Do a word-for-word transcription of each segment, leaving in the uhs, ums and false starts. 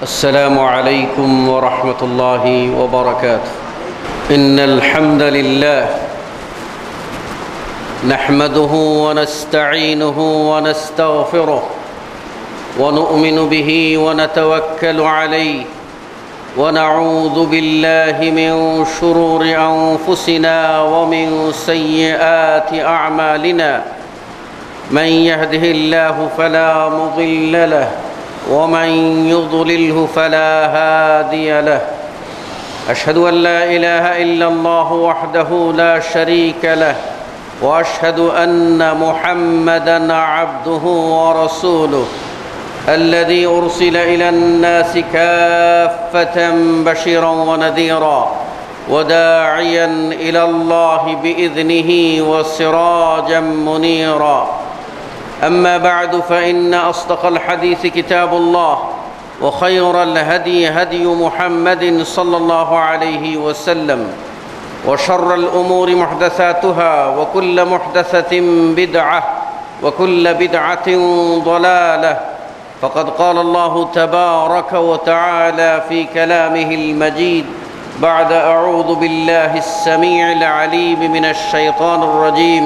السلام عليكم ورحمة الله وبركاته. إن الحمد لله نحمده ونستعينه ونستغفره ونؤمن به ونتوكل عليه ونعوذ بالله من شرور أنفسنا ومن سيئات أعمالنا. من يهده الله فلا مضل له ومن يضلله فلا هادي له. أشهد أن لا إله إلا الله وحده لا شريك له وأشهد أن محمدًا عبده ورسوله الذي أرسل إلى الناس كافة بشيرا ونذيرا وداعيا إلى الله بإذنه وسراجا منيرا. أما بعد فإن أصدق الحديث كتاب الله وخير الهدي هدي محمد صلى الله عليه وسلم وشر الأمور محدثاتها وكل محدثة بدعة وكل بدعة ضلالة. فقد قال الله تبارك وتعالى في كلامه المجيد بعد أعوذ بالله السميع العليم من الشيطان الرجيم: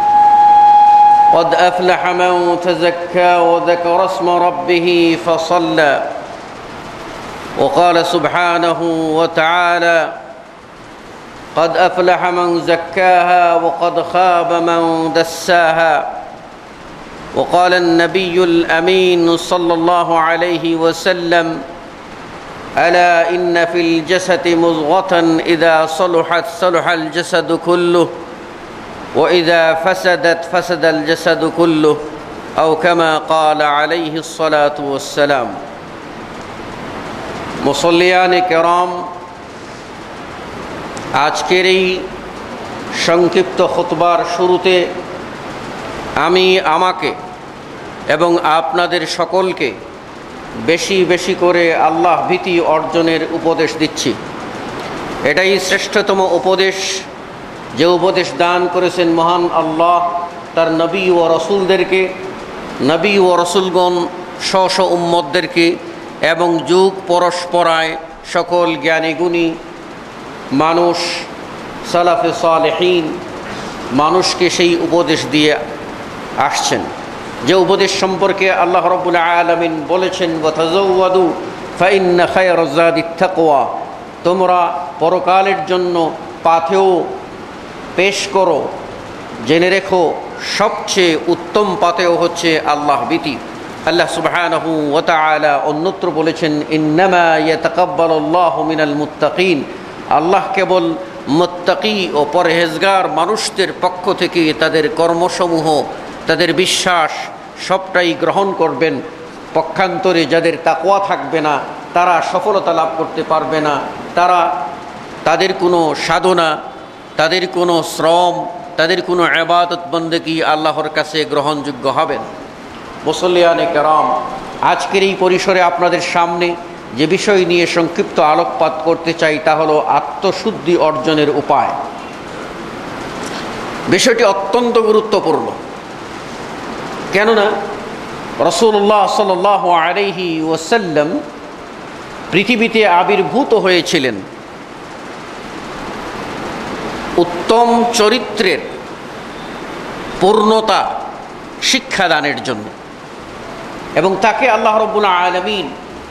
قد أفلح من تزكى وذكر اسم ربه فصلى. وقال سبحانه وتعالى: قد أفلح من زكاها وقد خاب من دساها. وقال النبي الأمين صلى الله عليه وسلم: ألا إن في الجسد مضغة إذا صلحت صلح الجسد كله وإذا فسدت فسد الجسد كله أو كما قال عليه الصلاة والسلام. মুসল্লিয়ান কেরাম, আজকের এই সংক্ষিপ্ত খুতবার শুরুতে আমি আমাকে এবং আপনাদের সকলকে বেশি বেশি করে আল্লাহ ভীতি অর্জনের উপদেশ দিচ্ছি। এটাই শ্রেষ্ঠতম উপদেশ, যে উপদেশ দান করেছেন মহান আল্লাহ তার নবী ও রসুলদেরকে, নবী ও রসুলগণ স্ব স্ব উম্মতদেরকে এবং যুগ পরস্পরায় সকল জ্ঞানী গুণী মানুষ সালাফে সালেহীন মানুষকে সেই উপদেশ দিয়ে আসছেন। যে উপদেশ সম্পর্কে আল্লাহ রাব্বুল আলামিন বলেছেন: ওয়াতাযাওয়াদু ফাইন্না খায়রাজ যাদিত তাকওয়া। তোমরা পরকালের জন্য পাথেয় পেশ করো, জেনে রেখো সবচেয়ে উত্তম পাথেয় হচ্ছে আল্লাহ ভীতি। আল্লাহ সুবহানাহু ওয়া তাআলা অন্যত্র বলেছেন: ইন্নামা ইয়াতাকাব্বালুল্লাহু মিনাল মুত্তাকিন। আল্লাহ কেবল মুত্তাকি ও পরহেজগার মানুষদের পক্ষ থেকে তাদের কর্মসমূহ, তাদের বিশ্বাস সবটাই গ্রহণ করবেন। পক্ষান্তরে যাদের তাকওয়া থাকবে না তারা সফলতা লাভ করতে পারবে না, তারা তাদের কোনো সাধনা, তাদের কোনো শ্রম, তাদের কোনো ইবাদত বন্দেগী আল্লাহর কাছে গ্রহণযোগ্য হবে না। মুসল্লিয়ানে কেরাম, আজকের এই পরিসরে আপনাদের সামনে যে বিষয় নিয়ে সংক্ষিপ্ত আলোকপাত করতে চাই তা হলো আত্মশুদ্ধি অর্জনের উপায়। বিষয়টি অত্যন্ত গুরুত্বপূর্ণ, কেননা রাসূলুল্লাহ সাল্লাল্লাহু আলাইহি ওয়াসাল্লাম পৃথিবীতে আবির্ভূত হয়েছিলেন উত্তম চরিত্রের পূর্ণতা শিক্ষাদানের জন্য, এবং তাকে আল্লাহ রাব্বুল আলামিন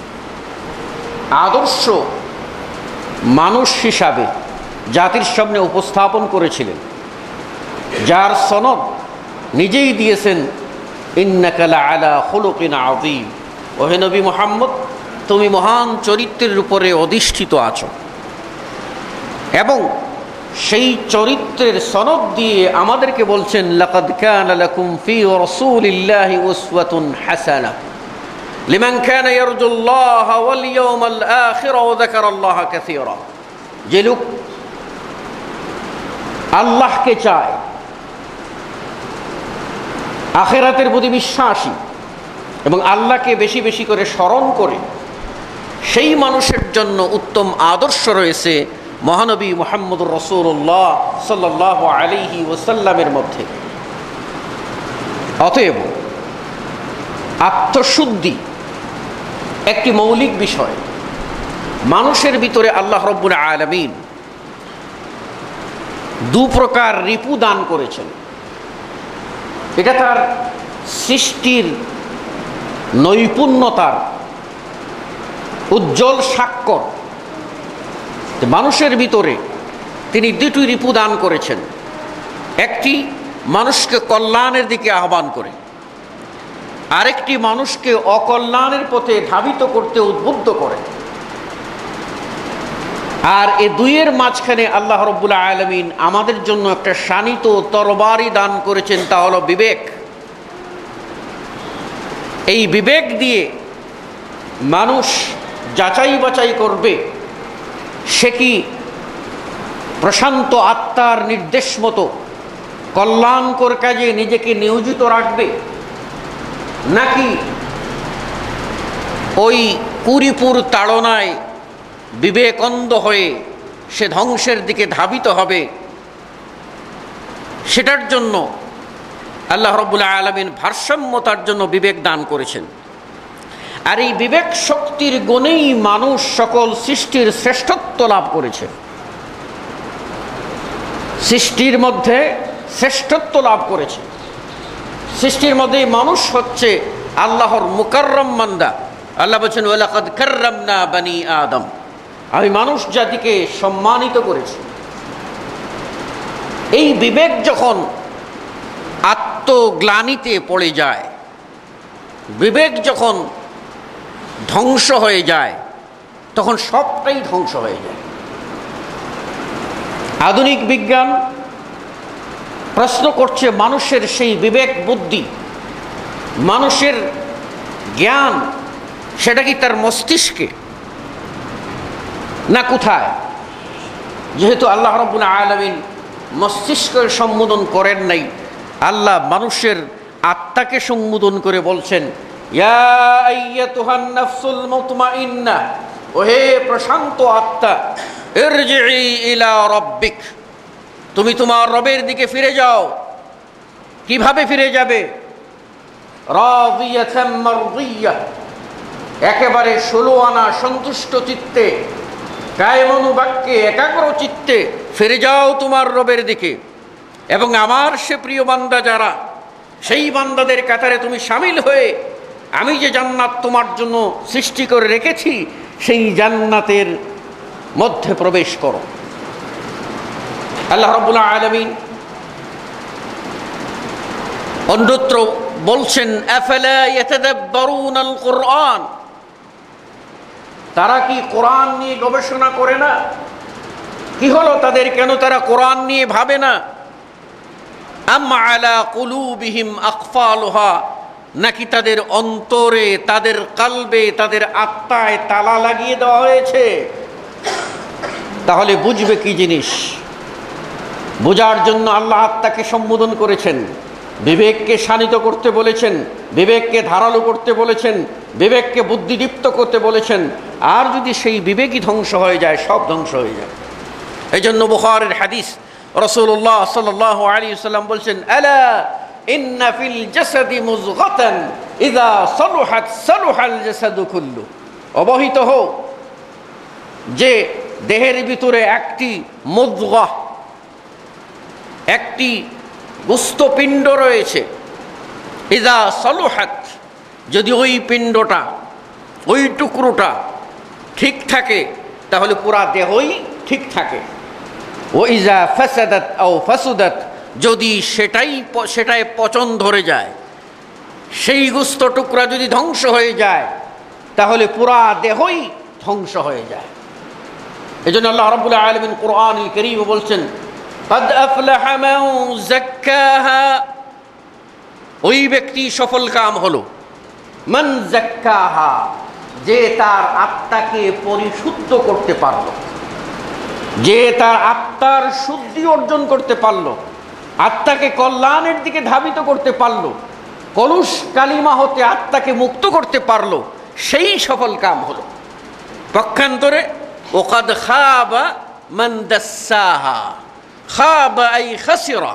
আদর্শ মানুষ হিসাবে জাতির সামনে উপস্থাপন করেছিলেন, যার সনদ নিজেই দিয়েছেন: ইন্নাকা লাআলা খুলুকিন আযীম। ওহে নবী মুহাম্মদ, তুমি মহান চরিত্রের উপরে অধিষ্ঠিত আছো। এবং সেই চরিত্রের সনদ দিয়ে আমাদেরকে বলছেন: লাকাদ কানা লাকুম ফি রাসূলিল্লাহি উসওয়াতুন হাসানাহ লিমান কানা ইয়ারজুল্লাহ ওয়াল ইয়াওমাল আখির ওয়া যাকারাল্লাহ কাসীরা। যে লোক আল্লাহকে চায়, আখিরাতের প্রতি বিশ্বাসী এবং আল্লাহকে বেশি বেশি করে স্মরণ করে, সেই মানুষের জন্য উত্তম আদর্শ রয়েছে মহানবী মুহাম্মদুর রাসূলুল্লাহ সাল্লাল্লাহু আলাইহি ওয়াসাল্লামের মধ্যে। অতএব আত্মশুদ্ধি একটি মৌলিক বিষয়, মানুষের ভিতরে আল্লাহ রব্বুল আলামিন দু প্রকার রিপু দান করেছেন। এটা তার সৃষ্টির নৈপুণ্যতার উজ্জ্বল স্বাক্ষর। মানুষের ভিতরে তিনি দুটি রিপু দান করেছেন। একটি মানুষকে কল্যাণের দিকে আহ্বান করে, আরেকটি মানুষকে অকল্যাণের পথে ধাবিত করতে উদ্বুদ্ধ করে। আর এ দুইয়ের মাঝখানে আল্লাহ রব্বুল আলামিন আমাদের জন্য একটা শানিত তরবারি দান করেছেন, তা হলো বিবেক। এই বিবেক দিয়ে মানুষ যাচাই বাছাই করবে সে কি প্রশান্ত আত্মার নির্দেশ মতো কল্যাণকর কাজে নিজেকে নিয়োজিত রাখবে, নাকি ওই কুরিপুর তাড়নায় বিবেক অন্ধ হয়ে সে ধ্বংসের দিকে ধাবিত হবে। সেটার জন্য আল্লাহ রাব্বুল আলামিন ভারসাম্যতার জন্য বিবেক দান করেছেন। আর এই বিবেক শক্তির গুণেই মানুষ সকল সৃষ্টির শ্রেষ্ঠত্ব লাভ করেছে। সৃষ্টির মধ্যে শ্রেষ্ঠত্ব লাভ করেছে। সৃষ্টির মধ্যে মানুষ হচ্ছে আল্লাহর মুকাররম বান্দা। আল্লাহ বলেছেন, ওয়ালাকাদ কাররামনা বানি আদম, আমি মানুষ জাতিকে সম্মানিত করেছি। এই বিবেক যখন আত্মগ্লানিতে পড়ে যায়, বিবেক যখন ধ্বংস হয়ে যায়, তখন সবটাই ধ্বংস হয়ে যায়। আধুনিক বিজ্ঞান প্রশ্ন করছে, মানুষের সেই বিবেক বুদ্ধি, মানুষের জ্ঞান, সেটা কি তার মস্তিষ্কে না কোথায়? যেহেতু আল্লাহ রাব্বুল আলামিন মস্তিষ্কের সম্বোধন করেন নাই, আল্লাহ মানুষের আত্মাকে সম্বোধন করে বলছেন, ইয়া আইয়াতুহান নাফসুল মুতমাইন্নাহ, ওহে প্রশান্ত আত্মা, ইরজিই ইলা রাব্বিক, তুমি তোমার রবের দিকে ফিরে যাও। কিভাবে ফিরে যাবে? রাদিয়াতাম মারদিয়াহ, একেবারে ষোলো আনা সন্তুষ্ট চিত্তে, কায়মনুবাক্যে একাগ্র চিত্তে ফিরে যাও তোমার রবের দিকে। এবং আমার সে প্রিয় বান্দা যারা, সেই বান্দাদের কাতারে তুমি শামিল হয়ে আমি যে জান্নাত তোমার জন্য সৃষ্টি করে রেখেছি, সেই জান্নাতের মধ্যে প্রবেশ করো। আল্লাহ রাব্বুল আলামিন অন্যত্র বলছেন, আফালা ইয়াতাদাব্বারুনাল কুরআন, তারা কি কোরআন নিয়ে গবেষণা করে না? কি হলো তাদের, কেন তারা কোরআন নিয়ে ভাবে না? আম আলা কুলুবিহিম আকফালুহা, নাকি তাদের অন্তরে, তাদের কলবে, তাদের আত্মায় তালা লাগিয়ে দেওয়া হয়েছে? তাহলে বুঝবে কি জিনিস? বোঝার জন্য আল্লাহ আত্মাকে সম্বোধন করেছেন, বিবেককে শানিত করতে বলেছেন, বিবেককে ধারালো করতে বলেছেন, বিবেককে বুদ্ধিদীপ্ত করতে বলেছেন। আর যদি সেই বিবেকই ধ্বংস হয়ে যায়, সব ধ্বংস হয়ে যায়। এই জন্য বুখারীর হাদিস, রাসূলুল্লাহ সাল্লাল্লাহু আলাইহি ওয়াসাল্লাম বলছেন, আলা ইন্না ফিল জাসাদি মুযগাতান ইযা সালুহাত সালুহাল জাসাদু কুল্লু, অবহিত হও যে দেহের ভিতরে একটি মুযগা, একটি গোস্তপিণ্ড রয়েছে। ইযা সালুহাত, যদি ওই পিণ্ডটা, ওই টুকরোটা ঠিক থাকে, তাহলে পুরা দেহই ঠিক থাকে। ও ইযা ফাসাদাত আও ফাসুদাত, যদি সেটাই সেটায় পচন ধরে যায়, সেই গোস্ত টুকরা যদি ধ্বংস হয়ে যায়, তাহলে পুরা দেহই ধ্বংস হয়ে যায়। এই জন্য আল্লাহ রাব্বুল আলামিন কুরআনুল কারীমে বলছেন, قد أفلح من زكاها, ওই ব্যক্তি সফল কাম হলো, মান যাক্কাহা, যে তার আত্মাকে পরিশুদ্ধ করতে পারলো, যে তার আত্মার শুদ্ধি অর্জন করতে পারলো, আত্মাকে কল্যাণের দিকে ধাবিত করতে পারলো, কলুষ কালিমা হতে আত্মাকে মুক্ত করতে পারলো, সেই সফল কাম হলো। পক্ষান্তরে ওয়াকাদ খাবা মান দাসসাহা, খাবা আই খাসিরা,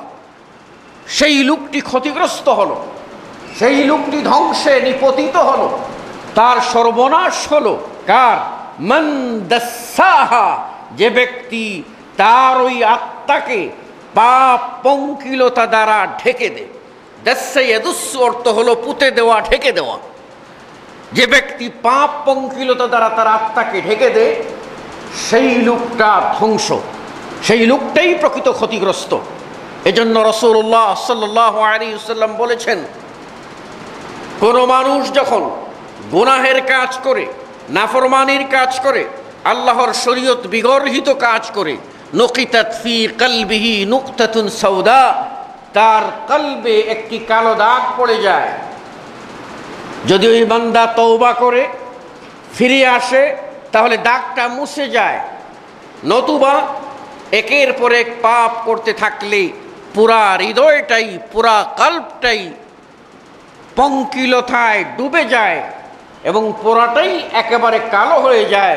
সেই লোকটি ক্ষতিগ্রস্ত হলো, সেই লোকটি ধ্বংসে নিপতিত হলো, তার সর্বনাশ হলো কার? মান দাসাহা, যে ব্যক্তি তার ওই আত্মাকে পাপ পঙ্কিলতা দ্বারা ঢেকে দেয়। দাসা ইয়াদুসু অর্থ হলো পুঁতে দেওয়া, ঢেকে দেওয়া। যে ব্যক্তি পাপ পঙ্কিলতা দ্বারা তার আত্মাকে ঢেকে দেয় সেই লোকটা ধ্বংস, সেই লোকটাই প্রকৃত ক্ষতিগ্রস্ত। এজন্য রাসূলুল্লাহ সাল্লাল্লাহু আলাইহি ওয়াসাল্লাম বলেছেন, কোন মানুষ যখন গুনাহের কাজ করে, নাফরমানির কাজ করে, আল্লাহর শরীয়ত বিগর্হিত কাজ করে, নুকিতাত ফি কলবিহি নুকতাতুন সাউদা, তার কলবে একটি কালো দাগ পড়ে যায়। যদি ওই বান্দা তওবা করে ফিরে আসে তাহলে দাগটা মুছে যায়, নতুবা একের পর এক পাপ করতে থাকলে পুরা হৃদয়টাই, পুরা কল্পটাই পঙ্কিলতায় ডুবে যায় এবং পুরাটাই একেবারে কালো হয়ে যায়।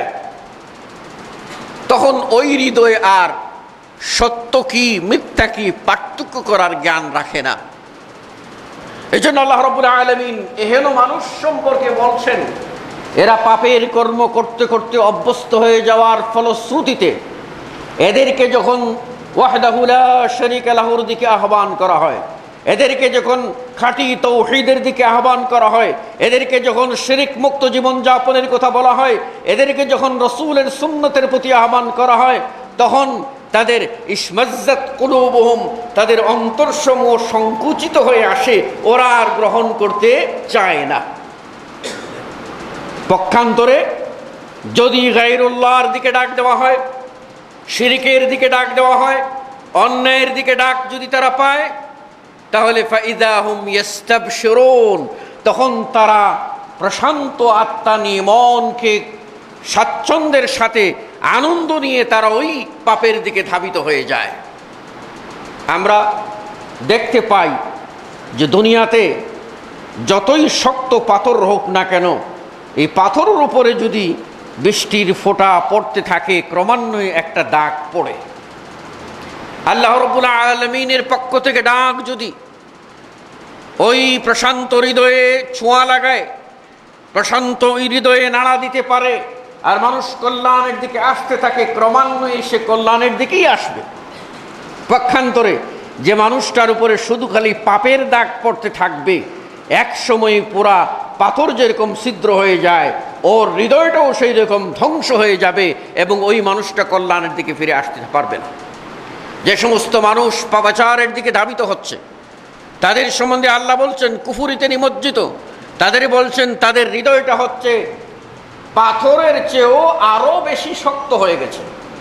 তখন ওই হৃদয় আর সত্য কি মিথ্যা কি পার্থক্য করার জ্ঞান রাখে না। এই জন্য আল্লাহ রাব্বুল আলামিন এহেন মানুষ সম্পর্কে বলছেন, এরা পাপের কর্ম করতে করতে অভ্যস্ত হয়ে যাওয়ার ফলশ্রুতিতে এদেরকে যখন ওয়াহদাহু লা শারীকা লাহুর দিকে আহ্বান করা হয়, এদেরকে যখন খাঁটি তাওহীদের দিকে আহ্বান করা হয়, এদেরকে যখন শিরক মুক্ত জীবনযাপনের কথা বলা হয়, এদেরকে যখন রাসূলের সুন্নতের প্রতি আহ্বান করা হয়, তখন তাদের ইসমাজ্জাত কুলুবুহুম, তাদের অন্তরসমূহ সংকুচিত হয়ে আসে, ওরা আর গ্রহণ করতে চায় না। পক্ষান্তরে যদি গায়রুল্লাহর দিকে ডাক দেওয়া হয়, শিরকের দিকে ডাক দেওয়া হয়, অন্যায়ের দিকে ডাক যদি তারা পায়, তাহলে ফাইদা হুম ইস্তাবশিরুন, তখন তারা প্রশান্ত আত্মা নিয়ে, মনকে স্বাচ্ছন্দ্যের সাথে আনন্দ নিয়ে তারা ওই পাপের দিকে ধাবিত হয়ে যায়। আমরা দেখতে পাই যে দুনিয়াতে যতই শক্ত পাথর হোক না কেন, এই পাথরের উপরে যদি বৃষ্টির ফোঁটা পড়তে থাকে ক্রমান্বয়ে একটা দাগ পড়ে। আল্লাহ রাব্বুল আলামিনের পক্ষ থেকে ডাক যদি ওই প্রশান্ত হৃদয়ে ছোঁয়া লাগায়, প্রশান্ত হৃদয়ে নাড়া দিতে পারে, আর মানুষ কল্যাণের দিকে আসতে থাকে, ক্রমান্বয়ে সে কল্যাণের দিকেই আসবে। পক্ষান্তরে যে মানুষটার উপরে শুধু খালি পাপের দাগ পড়তে থাকবে, এক সময় পুরা পাথর যেরকম ছিদ্র হয়ে যায়, ওর হৃদয়টাও সেই রকম ধ্বংস হয়ে যাবে এবং ওই মানুষটা কল্যাণের দিকে ফিরে আসতে পারবে না। যে সমস্ত মানুষ পাপাচারের দিকে ধাবিত হচ্ছে, তাদের সম্বন্ধে আল্লাহ বলছেন কুফরিতে নিমজ্জিত, তাদের বলছেন তাদের হৃদয়টা হচ্ছে পাথরের চেয়েও আরো বেশি শক্ত হয়ে গেছে।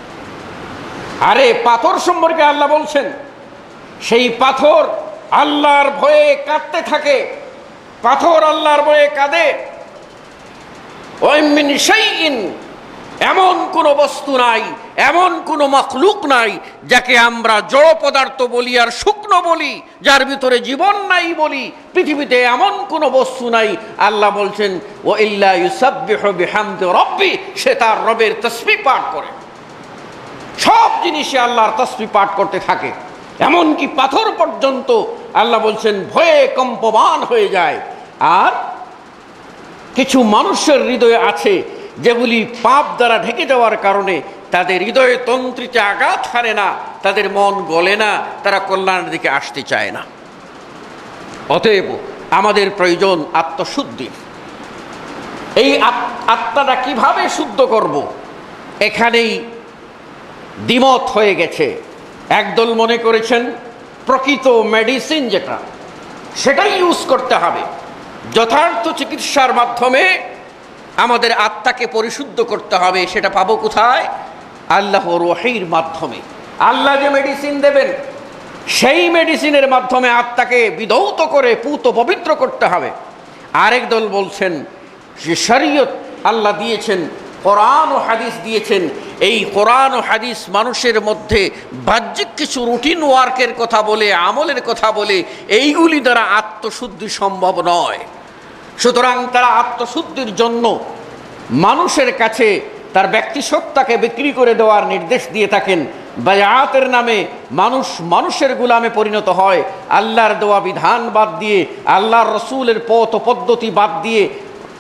আরে পাথর সম্পর্কে আল্লাহ বলছেন, সেই পাথর আল্লাহর ভয়ে কাঁদতে থাকে, পাথর আল্লাহর ভয়ে কাঁদে। ওয়া মিন শাইইন, এমন কোনো বস্তু নাই, এমন কোনো মাখলুক নাই যাকে আমরা জড় পদার্থ বলি আর শুকনো বলি, যার ভিতরে জীবন নাই বলি। পৃথিবীতে এমন কোনো বস্তু নাই, আল্লাহ বলছেন ওয়া ইল্লা ইউসাব্বিহু বিহামদি রাব্বি, সে তার রবের তাসবিহ পাঠ করে। সব জিনিসে আল্লাহর তাসবিহ পাঠ করতে থাকে, এমনকি পাথর পর্যন্ত আল্লাহ বলছেন ভয়ে কম্পমান হয়ে যায়। আর কিছু মানুষের হৃদয়ে আছে যেগুলি পাপ দ্বারা ঢেকে যাওয়ার কারণে তাদের হৃদয়ে তন্ত্রীতে আঘাত হারে না, তাদের মন গলে না, তারা কল্যাণের দিকে আসতে চায় না। অতএব আমাদের প্রয়োজন আত্মশুদ্ধি। এই আত্মাটা কিভাবে শুদ্ধ করব, এখানেই দ্বিমত হয়ে গেছে। একদল মনে করেছেন প্রকৃত মেডিসিন যেটা, সেটাই ইউজ করতে হবে, যথার্থ চিকিৎসার মাধ্যমে আমাদের আত্মাকে পরিশুদ্ধ করতে হবে। সেটা পাবো কোথায়? আল্লাহর ওহীর মাধ্যমে। আল্লাহ যে মেডিসিন দেবেন, সেই মেডিসিনের মাধ্যমে আত্মাকে বিধৌত করে পুত পবিত্র করতে হবে। আরেক দল বলছেন যে শরীয়ত আল্লাহ দিয়েছেন, কোরআন ও হাদিস দিয়েছেন, এই কোরআন ও হাদিস মানুষের মধ্যে বাহ্যিক কিছু রুটিন ওয়ার্কের কথা বলে, আমলের কথা বলে, এইগুলি দ্বারা আত্মশুদ্ধি সম্ভব নয়। সুতরাং তারা আত্মশুদ্ধির জন্য মানুষের কাছে তার ব্যক্তিসত্তাকে বিক্রি করে দেওয়ার নির্দেশ দিয়ে থাকেন। বায়াতের নামে মানুষ মানুষের গোলামে পরিণত হয়, আল্লাহর দেওয়া বিধান বাদ দিয়ে, আল্লাহর রসুলের পথ পদ্ধতি বাদ দিয়ে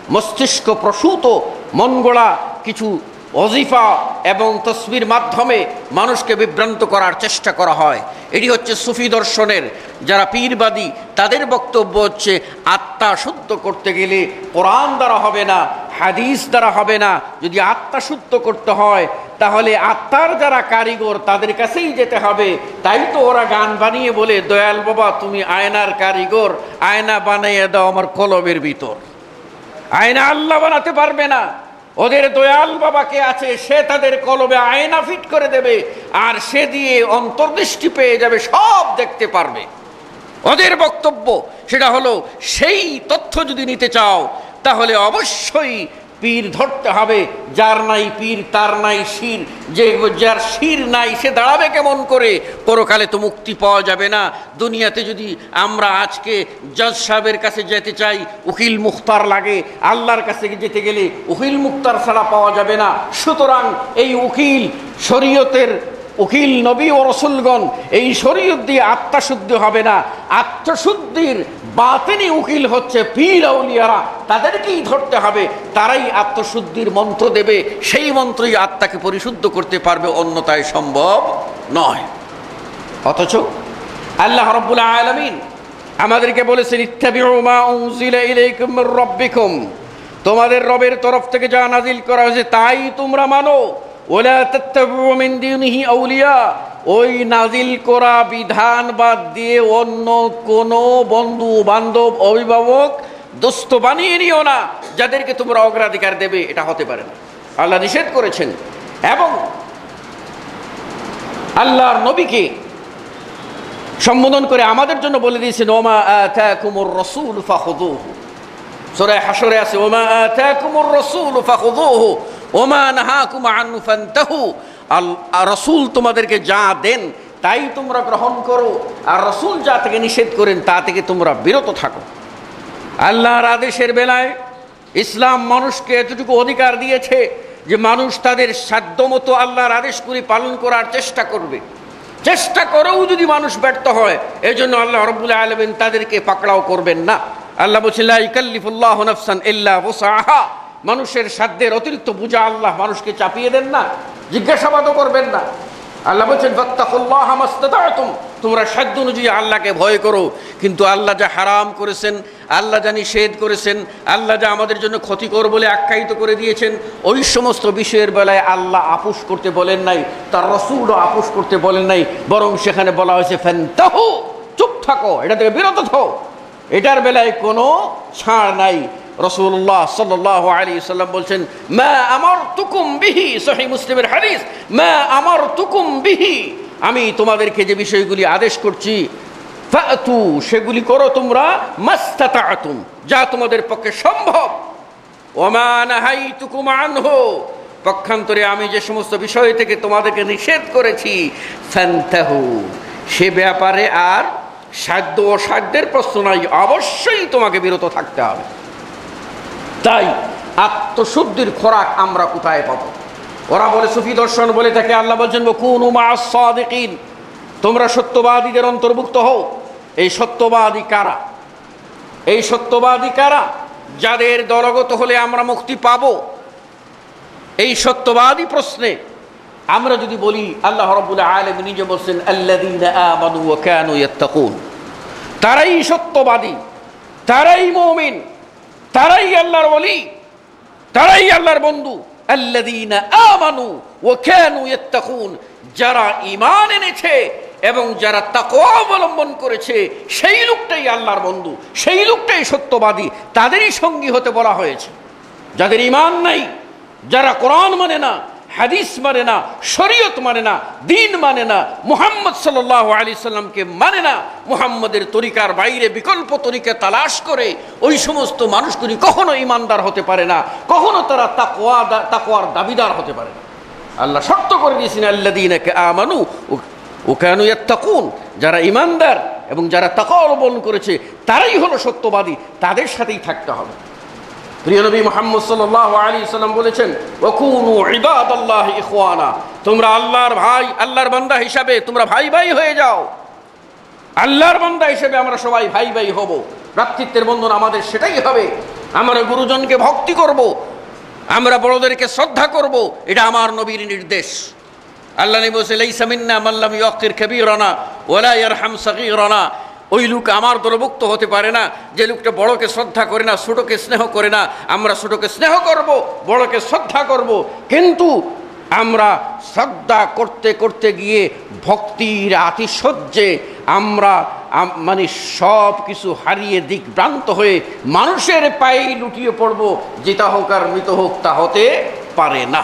মস্তিষ্ক প্রসূত মন গড়া কিছু ওজিফা এবং তসবির মাধ্যমে মানুষকে বিভ্রান্ত করার চেষ্টা করা হয়। এটি হচ্ছে সুফি দর্শনের যারা পীরবাদী, তাদের বক্তব্য হচ্ছে আত্মা শুদ্ধ করতে গেলে কোরআন দ্বারা হবে না, হাদিস দ্বারা হবে না। যদি আত্মা শুদ্ধ করতে হয় তাহলে আত্মার যারা কারিগর তাদের কাছেই যেতে হবে। তাই তো ওরা গান বানিয়ে বলে, দয়াল বাবা তুমি আয়নার কারিগর, আয়না বানিয়ে দাও আমার কলবের ভিতর। আয়না আল্লাহ বানাতে পারবে না, ওদের দয়াল বাবা কে আছে, সে তাদের কলবে আয়না ফিট করে দেবে, আর সে দিয়ে অন্তর্দৃষ্টি পেয়ে যাবে, সব দেখতে পারবে। ওদের বক্তব্য সেটা হলো, সেই তথ্য যদি নিতে চাও তাহলে অবশ্যই পীর ধরতে হবে। যার নাই পীর তার নাই শির, যে যার শির নাই সে দাঁড়াবে কেমন করে? পরকালে তো মুক্তি পাওয়া যাবে না। দুনিয়াতে যদি আমরা আজকে জজ সাহেবের কাছে যেতে চাই, উকিল মুখতার লাগে। আল্লাহর কাছে যেতে গেলে উকিল মুখতার ছাড়া পাওয়া যাবে না। সুতরাং এই উকিল শরীয়তের উকিল নবী ও রসুলগণ, এই শরীয়ত দিয়ে আত্মশুদ্ধি হবে না। আত্মশুদ্ধির বাতিনি উকিল হচ্ছে পীর আউলিয়ারা, তাদেরকেই ধরতে হবে। তারাই আত্মশুদ্ধির মন্ত্র দেবে, সেই মন্ত্রই আত্মাকে পরিশুদ্ধ করতে পারবে, অন্যথায় সম্ভব নয়। অথচ আল্লাহ রাব্বুল আলামিন আমাদেরকে বলেছেন, ইত্তাবিউ মা উনজিলা ইলাইকুম মির রাব্বিকুম, তোমাদের রবের তরফ থেকে যা নাজিল করা হয়েছে তাই তোমরা মানো। ওয়ালা তাত্তাবিউ মিন দীনিহি আউলিয়া, ওই নাজিল করা বিধান বাদ দিয়ে অন্য কোনো বন্ধু বান্ধব অভিভাবক দোস্ত বানিয়ে নিও না, যাদেরকে তোমরা অগ্রাধিকার দেবে। এটা হতে পারে না, আল্লাহ নিষেধ করেছেন। এবং আল্লাহর নবীকে সম্বোধন করে আমাদের জন্য বলে দিয়েছেন, ওমা আতাকুমুর রাসূল ফাখুযুহু। সূরা হাশরে আছে, ওমা আতাকুমুর রাসূল ফাখুযুহু ওমা নাহাকুম আনহু ফান্তাহু। রাসূল তোমাদেরকে যা দেন তাই তোমরা গ্রহণ করো, আর রাসূল যা থেকে নিষেধ করেন তা থেকে তোমরা বিরত থাকো। আল্লাহর আদেশের বেলায় ইসলাম মানুষকে এতটুকু অধিকার দিয়েছে যে মানুষ তাদের সাধ্যমতো আল্লাহর আদেশগুলি পালন করার চেষ্টা করবে। চেষ্টা করেও যদি মানুষ ব্যর্থ হয়, এই জন্য আল্লাহ রাব্বুল আলামিন তাদেরকে পাকড়াও করবেন না। আল্লাহ বলছেন, লা ইকাল্লিফুল্লাহু নাফসান ইল্লা ওয়াসআহা। মানুষের সাধ্যের অতিরিক্ত বোঝা আল্লাহ মানুষকে চাপিয়ে দেন না, জিজ্ঞাসাবাদও করবেন না। আল্লাহ বলছেন, ফাত্তাকুল্লাহা মাস্তাতা'তুম, তোমরা সাধ্য অনুযায়ী আল্লাহকে ভয় করো। কিন্তু আল্লাহ যা হারাম করেছেন, আল্লাহ যা নিষেধ করেছেন, আল্লাহ যা আমাদের জন্য ক্ষতিকর বলে আখ্যায়িত করে দিয়েছেন, ওই সমস্ত বিষয়ের বেলায় আল্লাহ আপোষ করতে বলেন নাই, তার রাসূলও আপোষ করতে বলেন নাই। বরং সেখানে বলা হয়েছে, ফান্তাহু, চুপ থাকো, এটা থেকে বিরত থাকো। এটার বেলায় কোনো ছাড় নাই। রাসূলুল্লাহ সাল্লাল্লাহু আলাইহি ওয়াসাল্লাম বলছেন, মা আমারতুকুম বিহি, সহিহ মুসলিমের হাদিস, মা আমারতুকুম বিহি, আমি তোমাদেরকে যে বিষয়গুলি আদেশ করছি, ফাতু, সেগুলি করো তোমরা, মাস্তাতা'তুম, যা তোমাদের পক্ষে সম্ভব। ওমা নাহাইতুকুম আনহু, পক্ষান্তরে আমি যে সমস্ত বিষয় থেকে তোমাদেরকে নিষেধ করেছি, ফান্তাহু, সে ব্যাপারে আর সাধ্য ও সাধ্যের প্রশ্ন নাই, অবশ্যই তোমাকে বিরত থাকতে হবে। তাই আত্মশুদ্ধির খোরাক আমরা কোথায় পাবো? ওরা বলে, সুফি দর্শন বলে থাকে, আল্লাহ বলছেন, কুনু মা'আস সাদিকিন, তোমরা সত্যবাদীদের অন্তর্ভুক্ত হও। এই সত্যবাদী কারা? এই সত্যবাদী কারা? যাদের দলগত হলে আমরা মুক্তি পাবো। এই সত্যবাদী প্রশ্নে আমরা যদি বলি, আল্লাহ রাব্বুল আলামিন নিজে বলছেন, আল্লাযীনা আমানু ওয়া কানু ইয়াত্তাকুন, তারাই সত্যবাদী, তারাই মুমিন, তারাই আল্লাহর ওলি, তারাই আল্লাহর বন্ধু। আল্লাযীনা আমানু ওয়া কানু ইয়াত্তাকুন, যারা ঈমান এনেছে এবং যারা তাকওয়া অবলম্বন করেছে, সেই লোকটাই আল্লাহর বন্ধু, সেই লোকটাই সত্যবাদী, তাদেরই সঙ্গী হতে বলা হয়েছে। যাদের ঈমান নাই, যারা কোরআন মানে না, হাদিস মানে না, শরীয়ত মানে না, দিন মানে না, মুহাম্মদ সাল্লাল্লাহু আলাইহি সাল্লামকে মানে না, মুহাম্মদের তরিকার বাইরে বিকল্প তরিকা তালাশ করে, ওই সমস্ত মানুষগুলি কখনো ইমানদার হতে পারে না, কখনো তারা তাকওয়া তাকওয়ার দাবিদার হতে পারে না। আল্লাহ শর্ত করে দিয়েছেন, আল্লাযীনা আমানু ওয়া কানু ইয়াত্তাকুন, যারা ইমানদার এবং যারা তাকওয়া অবলম্বন করেছে তারাই হলো সত্যবাদী, তাদের সাথেই থাকতে হবে। প্রিয় নবী মুহাম্মদ সাল্লাল্লাহু আলাইহি সাল্লাম বলেছেন, ওয়া কুনু ইবাদাল্লাহি ইখওয়ানা, তোমরা আল্লাহর ভাই, আল্লাহর বান্দা হিসাবে তোমরা ভাই ভাই হয়ে যাও। আল্লাহর বান্দা হিসেবে আমরা সবাই ভাই ভাই হব, ভ্রাতৃত্বের বন্ধন আমাদের সেটাই হবে। আমরা গুরুজনকে ভক্তি করব, আমরা বড়দেরকে শ্রদ্ধা করব, এটা আমার নবীর নির্দেশ। আল্লাহ নবী বলেছেন, লাইসা মিন্না মান লাম ইউক্কির কাবীরানা ওয়ালা ইয়ারহাম সাগীরানা। ওই লোক আমার দলভুক্ত হতে পারে না যে লোকটা বড়কে শ্রদ্ধা করে না, ছোটকে স্নেহ করে না। আমরা ছোটকে স্নেহ করব, বড়কে শ্রদ্ধা করব, কিন্তু আমরা শ্রদ্ধা করতে করতে গিয়ে ভক্তির আতিশয্যে আমরা মানে সব কিছু হারিয়ে দিকভ্রান্ত হয়ে মানুষের পায়ে লুটিয়ে পড়ব, যেটা হোক আর মৃত হোক তা হতে পারে না।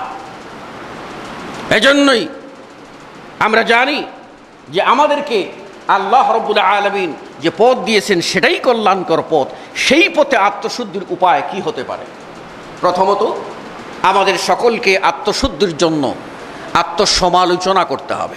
এজন্যই আমরা জানি যে আমাদেরকে আল্লাহ রাব্বুল আলামিন যে পথ দিয়েছেন সেটাই কল্যাণকর পথ। সেই পথে আত্মশুদ্ধির উপায় কি হতে পারে? প্রথমত আমাদের সকলকে আত্মশুদ্ধির জন্য আত্মসমালোচনা করতে হবে।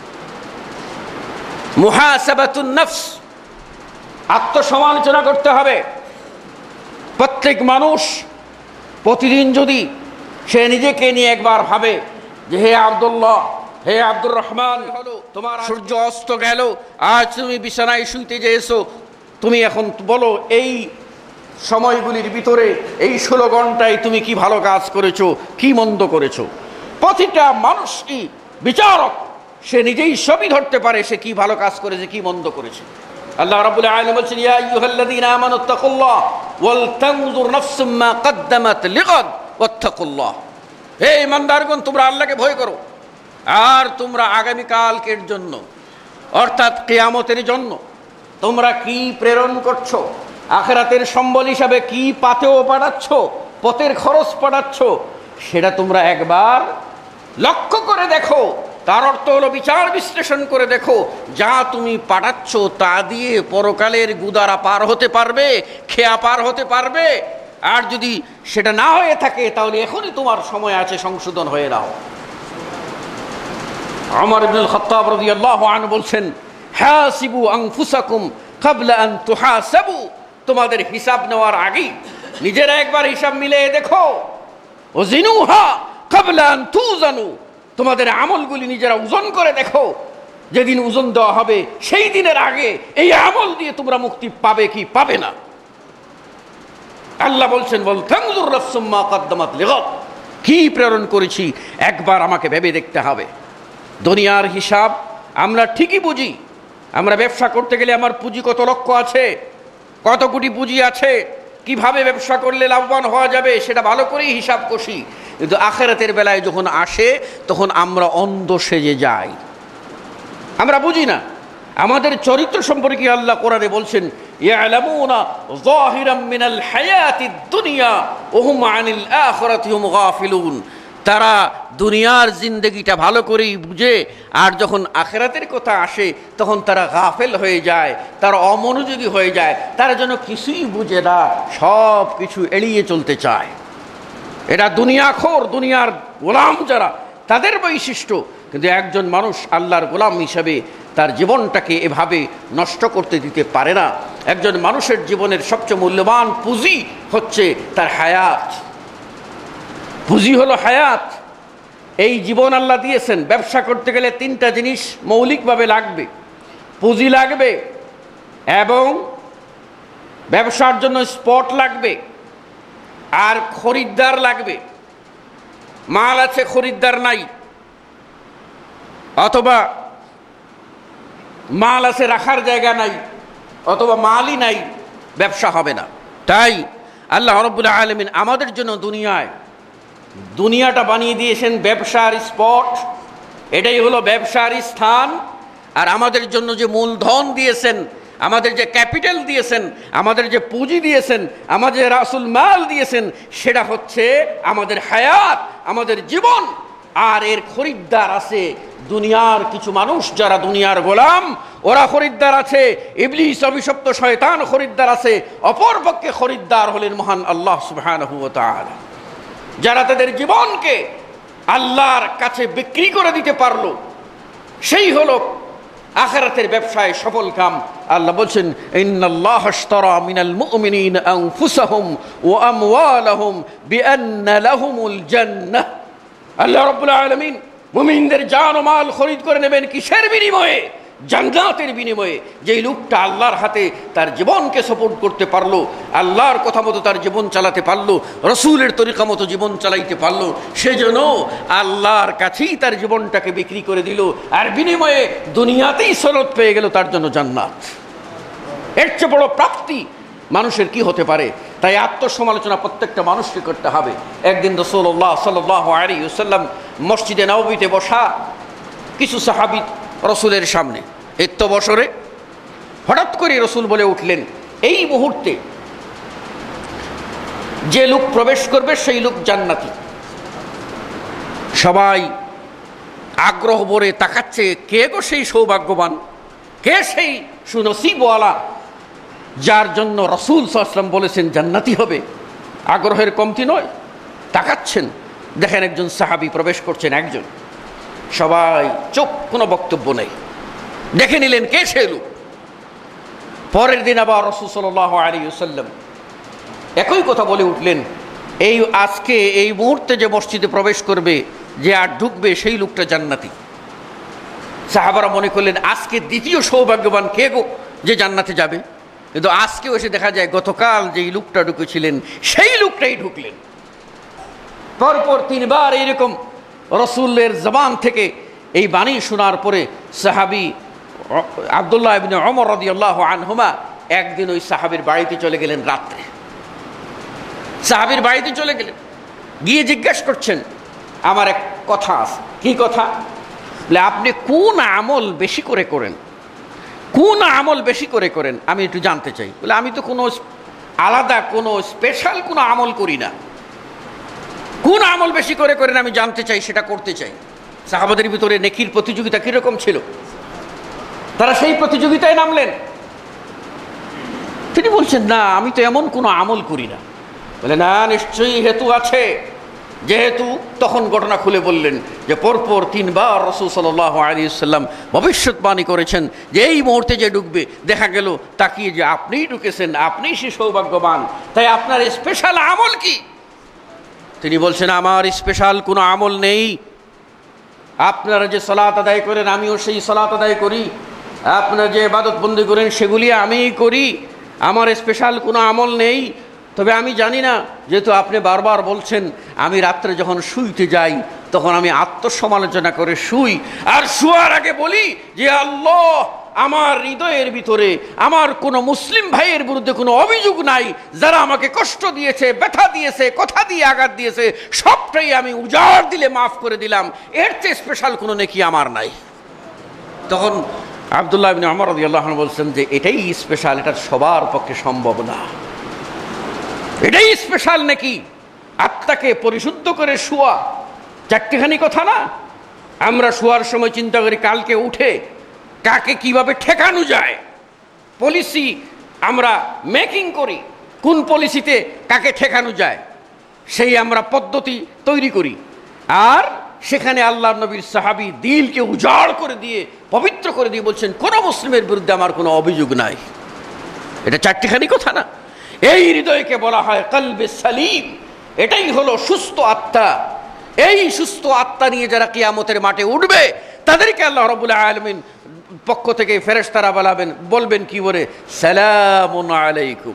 মুহাসাবাতুন নফস, আত্মসমালোচনা করতে হবে। প্রত্যেক মানুষ প্রতিদিন যদি সে নিজেকে নিয়ে একবার ভাবে যে হে আব্দুল্লাহ, হে আব্দুর রহমান, তোমার সূর্য অস্ত গেল, আজ তুমি বিছানায় শুইতে যেয়েছো, তুমি এখন বলো এই সময়গুলির ভিতরে এই ষোলো ঘন্টায় তুমি কি ভালো কাজ করেছো, কি মন্দ করেছো। প্রতিটা মানুষই বিচারক, সে নিজেই সবই ধরতে পারে সে কি ভালো কাজ করেছে, কি মন্দ করেছে। আল্লাহ রাব্বুল আলামিন বলেছেন, ইয়া আইয়ুহাল্লাযীনা আমানুত্তাকুল্লাহ ওয়াল তানজুর নাফসুম মা কদ্দামাত লিগাদ ওয়াত্তাকুল্লাহ। হে ঈমানদারগণ, তোমরা আল্লাহকে ভয় করো আর তোমরা আগামীকালকের জন্য অর্থাৎ কিয়ামতের জন্য তোমরা কি প্রেরণ করছো, আখিরাতের সম্বল হিসাবে কি পাতেও পাঠাচ্ছ, পথের খরচ পাঠাচ্ছ, সেটা তোমরা একবার লক্ষ্য করে দেখো। তার অর্থ হলো বিচার বিশ্লেষণ করে দেখো, যা তুমি পাঠাচ্ছ তা দিয়ে পরকালের গুদারা পার হতে পারবে, খেয়া পার হতে পারবে। আর যদি সেটা না হয়ে থাকে তাহলে এখনই তোমার সময় আছে, সংশোধন হয়ে নাও। ওমর ইবনুল খাত্তাব রাদিয়াল্লাহু আনহু বলছেন, হাসিবু আনফুসাকুম ক্বাবলা আন তুহাসাবু। তোমাদের হিসাব নেওয়ার আগেই নিজেরা একবার হিসাব মিলিয়ে দেখো। ওজিনুহা ক্বাবলা আন তুজানু। তোমাদের আমলগুলি নিজেরা ওজন করে দেখো, যেদিন ওজন দেওয়া হবে সেই দিনের আগে এই আমল দিয়ে তোমরা মুক্তি পাবে কি পাবে না। আল্লাহ বলছেন, বল তানজুর নাফসুম মা কদ্দামাত লিগাদ। কি প্রেরণ করেছি একবার আমাকে ভেবে দেখতে হবে। দুনিয়ার হিসাব আমরা ঠিকই বুঝি। আমরা ব্যবসা করতে গেলে আমার পুঁজি কত লক্ষ আছে, কত কোটি পুঁজি আছে, কিভাবে ব্যবসা করলে লাভবান হওয়া যাবে সেটা ভালো করেই হিসাব কষি। কিন্তু আখিরাতের বেলায় যখন আসে তখন আমরা অন্ধ সেজে যাই, আমরা বুঝি না। আমাদের চরিত্র সম্পর্কে আল্লাহ কোরআনে বলছেন, ইয়ালামুনা যাহিরাম মিনাল হায়াতিদ দুনিয়া ওয়া হুম আনিল আখিরাতি হুম গাফিলুন। তারা দুনিয়ার জিন্দগিটা ভালো করেই বুঝে, আর যখন আখিরাতের কথা আসে তখন তারা গাফেল হয়ে যায়, তারা অমনোযোগী হয়ে যায়, তারা যেন কিছুই বুঝে না, সব কিছু এড়িয়ে চলতে চায়। এটা দুনিয়াখোর, দুনিয়ার গোলাম যারা, তাদের বৈশিষ্ট্য। কিন্তু একজন মানুষ আল্লাহর গোলাম হিসাবে তার জীবনটাকে এভাবে নষ্ট করতে দিতে পারে না। একজন মানুষের জীবনের সবচেয়ে মূল্যবান পুঁজি হচ্ছে তার হায়াত। পুঁজি হলো হায়াত। এই জীবন আল্লাহ দিয়েছেন। ব্যবসা করতে গেলে তিনটা জিনিস মৌলিকভাবে লাগবে, পুঁজি লাগবে, এবং ব্যবসার জন্য স্পট লাগবে, আর খরিদ্দার লাগবে। মাল আছে খরিদ্দার নাই, অথবা মাল আছে রাখার জায়গা নাই, অথবা মালই নাই, ব্যবসা হবে না। তাই আল্লাহ রাব্বুল আলামিন আমাদের জন্য দুনিয়ায় দুনিয়াটা বানিয়ে দিয়েছেন ব্যবসার স্পট, এটাই হলো ব্যবসার স্থান। আর আমাদের জন্য যে মূলধন দিয়েছেন, আমাদের যে ক্যাপিটাল দিয়েছেন, আমাদের যে পুঁজি দিয়েছেন, আমাদের রাসুল মাল দিয়েছেন, সেটা হচ্ছে আমাদের হায়াত, আমাদের জীবন। আর এর খরিদ্দার আছে দুনিয়ার কিছু মানুষ যারা দুনিয়ার গোলাম, ওরা খরিদ্দার আছে। ইবলিস অভিশপ্ত শয়তান খরিদ্দার আছে। অপরপক্ষে খরিদ্দার হলেন মহান আল্লাহ সুবহানাহু ওয়া তাআলা, যারা তাদের জীবনকে আল্লাহর কাছে বিক্রি করে দিতে পারলো, সেই হলো আখিরাতের ব্যবসায় সফল কাম। আল্লাহ বলছেন, ইন্নাল্লাহা আশতারা মিনাল মুমিনিনা আনফুসাহুম ওয়া আমওয়ালাহুম বিআন্না লাহুমুল জান্নাহ। আল্লাহ রাব্বুল আলামিন মুমিনদের জান ও মাল খরিদ করে নেবেন কিসের বিনিময়ে? জান্নাতের বিনিময়ে যেই লোকটা আল্লাহর হাতে তার জীবনকে সাপোর্ট করতে পারলো, আল্লাহর কথা মতো তার জীবন চালাতে পারলো, রসুলের তরিকা মতো জীবন চালাইতে পারলো, সেজন্য আল্লাহর কাছেই তার জীবনটাকে বিক্রি করে দিল, আর বিনিময়ে দুনিয়াতেই সরত পেয়ে গেল তার জন্য জান্নাত। এর চেয়ে বড় প্রাপ্তি মানুষের কি হতে পারে? তাই আত্মসমালোচনা প্রত্যেকটা মানুষকে করতে হবে। একদিন রাসূলুল্লাহ সাল্লাল্লাহু আলাইহি ওয়াসাল্লাম মসজিদে নববীতে বসা কিছু সাহাবী রসুলের সামনে এত বছরে হঠাৎ করে রসুল বলে উঠলেন, এই মুহূর্তে যে লোক প্রবেশ করবে সেই লোক জান্নাতি। সবাই আগ্রহ ভরে তাকাচ্ছে, কে গো সেই সৌভাগ্যবান, কে সেই সুনসিবওয়ালা যার জন্য রসুল সাল্লাল্লাহু আলাইহি ওয়াসাল্লাম বলেছেন জান্নাতি হবে। আগ্রহের কমতি নয়, তাকাচ্ছেন, দেখেন একজন সাহাবী প্রবেশ করছেন, একজন। সবাই চুপ, কোনো বক্তব্য নেই, দেখে নিলেন কে সে লোক। পরের দিন আবার রাসূল সাল্লাল্লাহু আলাইহি ওয়াসাল্লাম একই কথা বলে উঠলেন, এই আজকে এই মুহূর্তে যে মসজিদে প্রবেশ করবে, যে আর ঢুকবে, সেই লোকটা জান্নাতি। সাহাবারা মনে করলেন আজকে দ্বিতীয় সৌভাগ্যবান কে গো যে জান্নাতে যাবে। কিন্তু আজকেও এসে দেখা যায় গতকাল যেই লোকটা ঢুকেছিলেন সেই লোকটাই ঢুকলেন। পরপর তিনবার এইরকম রসুলের জবান থেকে এই বাণী শোনার পরে সাহাবী আব্দুল্লাহ ইবনে ওমর রাদিয়াল্লাহু আনহুমা একদিন ওই সাহাবীর বাড়িতে চলে গেলেন। রাত্রে সাহাবীর বাড়িতে চলে গেলেন, গিয়ে জিজ্ঞেস করছেন, আমার এক কথা আছে। কি কথা? বলে আপনি কোন আমল বেশি করে করেন, কোন আমল বেশি করে করেন আমি একটু জানতে চাই। বলে আমি তো কোনো আলাদা কোনো স্পেশাল কোনো আমল করি না, কোন আমল বেশি করে করেন আমি জানতে চাই, সেটা করতে চাই। সাহাবাদের ভিতরে নেকির প্রতিযোগিতা কিরকম ছিল, তারা সেই প্রতিযোগিতায় নামলেন। তিনি বলছেন, না আমি তো এমন কোনো আমল করি না। বলে না, নিশ্চয়ই হেতু আছে। যেহেতু তখন ঘটনা খুলে বললেন যে পরপর তিনবার রাসূল সাল্লাল্লাহু আলাইহি ওয়াসাল্লাম ভবিষ্যৎবাণী করেছেন যে এই মুহূর্তে যে ঢুকবে, দেখা গেল তাকিয়ে যে আপনিই ঢুকেছেন, আপনিই সে সৌভাগ্যবান। তাই আপনার স্পেশাল আমল কি? তিনি বলছেন, আমার স্পেশাল কোনো আমল নেই। আপনারা যে সালাত আদায় করেন আমিও সেই সালাত আদায় করি, আপনারা যে ইবাদত বন্দি করেন সেগুলি আমিই করি, আমার স্পেশাল কোনো আমল নেই। তবে আমি জানি না, যেহেতু আপনি বারবার বলছেন, আমি রাত্রে যখন শুইতে যাই তখন আমি আত্মসমালোচনা করে শুই, আর শুয়ার আগে বলি যে আল্লাহ, আমার হৃদয়ের ভিতরে আমার কোনো মুসলিম ভাইয়ের বিরুদ্ধে কোনো অভিযোগ নাই, যারা আমাকে কষ্ট দিয়েছে, ব্যথা দিয়েছে, কথা দিয়ে আঘাত দিয়েছে, সবটাই আমি উজাড় দিলে মাফ করে দিলাম। এর চেয়ে স্পেশাল কোনো নেকি আমার নাই। তখন আব্দুল্লাহ ইবনে ওমর রাদিয়াল্লাহু আনহু বলছেন যে এটাই স্পেশাল, এটা সবার পক্ষে সম্ভব না। এটাই স্পেশাল নাকি আত্মাকে পরিশুদ্ধ করে শোয়া, চারটিখানি কথা না। আমরা শোয়ার সময় চিন্তা করি কালকে উঠে কাকে কিভাবে ঠেকানো যায়, পলিসি আমরা মেকিং করি, কোন পলিসিতে কাকে ঠেকানো যায় সেই আমরা পদ্ধতি তৈরি করি। আর সেখানে আল্লাহর নবীর সাহাবী দিলকে উজাড় করে দিয়ে, পবিত্র করে দিয়ে বলছেন, কোন মুসলিমের বিরুদ্ধে আমার কোনো অভিযোগ নাই। এটা চারটিখানি কথা না। এই হৃদয়কে বলা হয় কলবে সালিম। এটাই হলো সুস্থ আত্মা। এই সুস্থ আত্মা নিয়ে যারা কিয়ামতের মাঠে উঠবে তাদেরকে আল্লাহ রাব্বুল আলামিন পক্ষ থেকে ফেরেশতারা বলাবেন, বলবেন কি বলে, সালামুন আলাইকুম,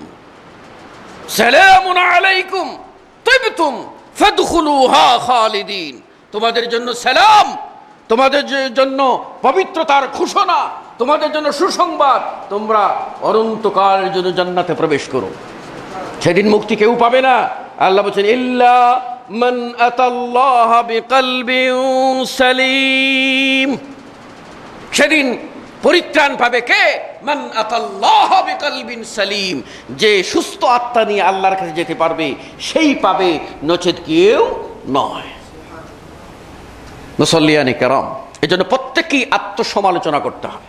সালামুন আলাইকুম তিবতুম ফাদখুলুহা খালিদিন। তোমাদের জন্য সালাম, তোমাদের জন্য পবিত্রতার ঘোষণা, তোমাদের জন্য সুসংবাদ, তোমরা অনন্তকালের জন্য জান্নাতে প্রবেশ করো। সেদিন মুক্তি কেউ পাবে না। আল্লাহ বলেন, ইল্লা মান আতাল্লাহ বিকলবিন সালিম। সেদিন পরিত্রাণ পাবে কে? মান আতাল্লাহ বিকলবিন সালিম। যে সুস্থ আত্মা নিয়ে আল্লাহর কাছে যেতে পারবে সেই পাবে, নচেত কেউ নয়। মুসল্লিয়ানে কেরাম, এজন্য প্রত্যেকেই আত্মসমালোচনা করতে হবে।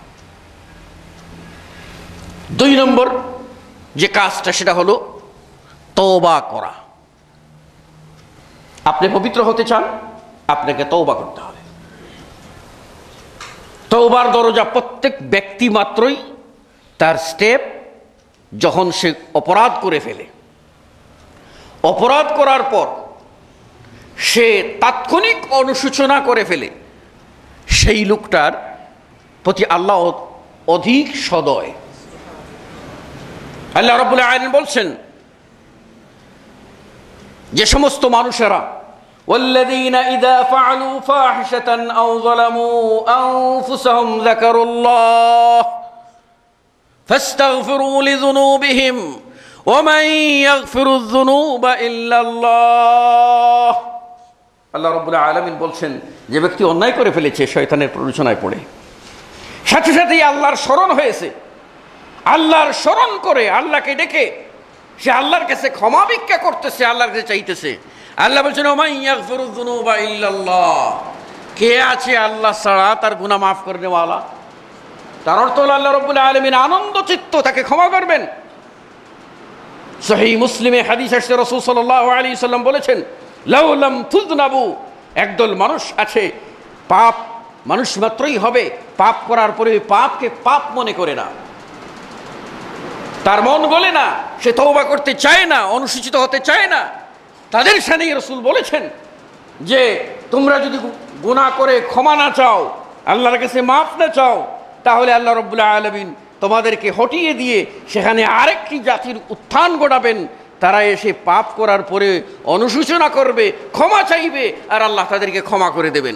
দুই নম্বর যে কাজটা সেটা হলো তওবা করা। আপনি পবিত্র হতে চান, আপনাকে তওবা করতে হবে। তওবার দরজা প্রত্যেক ব্যক্তি মাত্রই তার স্টেপ, যখন সে অপরাধ করে ফেলে, অপরাধ করার পর সে তাৎক্ষণিক অনুশোচনা করে ফেলে, সেই লোকটার প্রতি আল্লাহ অধিক সদয়। আল্লাহ রাব্বুল আলামিন বলছেন যে সমস্ত মানুষেরা والذين إذا فعلوا فاحشة أو ظلموا أنفسهم ذكروا الله فاستغفروا لذنوبهم ومن يغفر الذنوب إلا الله। আল্লাহ রাব্বুল আলামিন বলছেন যে ব্যক্তি অন্যায় করে ফেলেছে শয়তানের প্ররোচনায় পড়ে, সাথে সাথেই আল্লাহর স্মরণ হয়েছে, আল্লাহর স্মরণ করে আল্লাহকে ডেকে সে আল্লাহর কাছে ক্ষমা ভিক্ষা করতেছে, আল্লাহর কাছে চাইতেছে। আল্লাহ বলছেন ওয়া ইয়াগফিরুয যুনুবা ইল্লাল্লাহ, কে আছে আল্লাহ ছাড়া তার গুনাহ মাফ করে দেওয়ালা। তার অর্থ হলো আল্লাহ রাব্বুল আলামিন আনন্দ চিত্ত তাকে ক্ষমা করবেন। সহিহ মুসলিমে হাদিস আসছে, রাসূল সাল্লাল্লাহু আলাইহি সাল্লাম বলেছেন লাউ লাম তুযনাবু, একদল মানুষ আছে পাপ মানুষ মাত্রই হবে, পাপ করার পরে পাপকে পাপ মনে করে না, তার মন গলে না, সে তওবা করতে চায় না, অনুসূচিত হতে চায় না। তাদের সাথেই রাসূল বলেছেন যে তোমরা যদি গুনাহ করে ক্ষমা না চাও, আল্লাহর কাছে মাফ না চাও, তাহলে আল্লাহ রাব্বুল আলামিন তোমাদেরকে হটিয়ে দিয়ে সেখানে আরেকটি জাতির উত্থান ঘটাবেন। তারা এসে পাপ করার পরে অনুশোচনা করবে, ক্ষমা চাইবে, আর আল্লাহ তাদেরকে ক্ষমা করে দেবেন।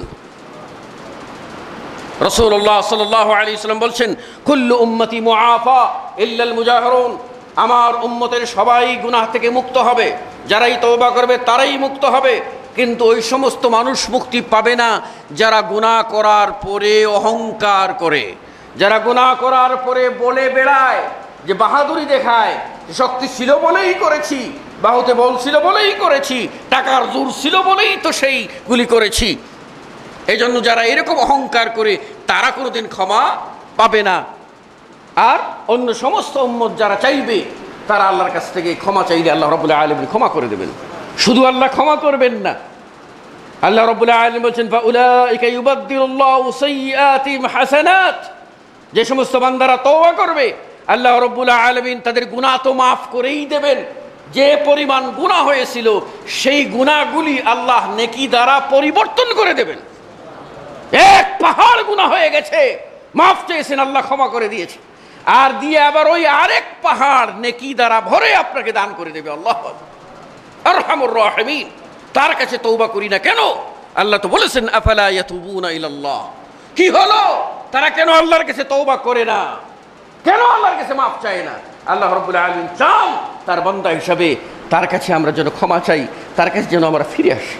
রাসূলুল্লাহ সাল্লাল্লাহু আলাইহি ওয়াসাল্লাম বলছেন কুল্লু উম্মতি মুআফা ইল্লাল মুজাহিরুন, আমার উম্মতের সবাই গুনাহ থেকে মুক্ত হবে, যারাই তওবা করবে তারাই মুক্ত হবে, কিন্তু ওই সমস্ত মানুষ মুক্তি পাবে না যারা গুনাহ করার পরে অহংকার করে, যারা গুনাহ করার পরে বলে বেড়ায়, যে বাহাদুরি দেখায়, শক্তি ছিল বলেই করেছি, বাহুতে বল ছিল বলেই করেছি, টাকার জোর ছিল বলেই তো সেই গুলি করেছি। এই জন্য যারা এরকম অহংকার করে তারা কোনোদিন ক্ষমা পাবে না। আর অন্য সমস্ত উম্মত যারা চাইবে তারা আল্লাহর কাছ থেকে ক্ষমা চাইলে আল্লাহ রাব্বুল আলামিন ক্ষমা করে দেবেন। শুধু আল্লাহ ক্ষমা করবেন না, আল্লাহ রাব্বুল আলামিন বলছেন ফাউলাইকা ইউবাদদিলুল্লাহু সাইয়্যাতিহিম হাসানাত, যে সমস্ত বান্দারা তওবা করবে আল্লাহ রাব্বুল আলামিন তাদের গুনাহ তো মাফ করেই দেবেন। যে পরিমাণ গুনাহ হয়েছিল সেই গুনাহগুলি আল্লাহ নেকি দ্বারা পরিবর্তন করে দেবেন। এক পাহাড় গুনাহ হয়ে গেছে, মাফ চেয়েছেন, আল্লাহ ক্ষমা করে দিয়েছে, আর দিয়ে আবার ওই আরেক পাহাড় নেকি দ্বারা ভরে আপনাকে দান করে দেবে। আল্লাহ আরহামুর রাহিমিন, তার কাছে তওবা করি না কেন? আল্লাহ তো বলেছেন আফালা ইয়াতুবুনা ইলাল্লাহ, কি হলো তারা কেন আল্লাহর কাছে তওবা করে না, কেন আল্লাহর কাছে মাফ চায় না? আল্লাহ রাব্বুল আলামিন চান তার বান্দা হিসাবে তার কাছে আমরা যেন ক্ষমা চাই, তার কাছে যেন আমরা ফিরে আসি।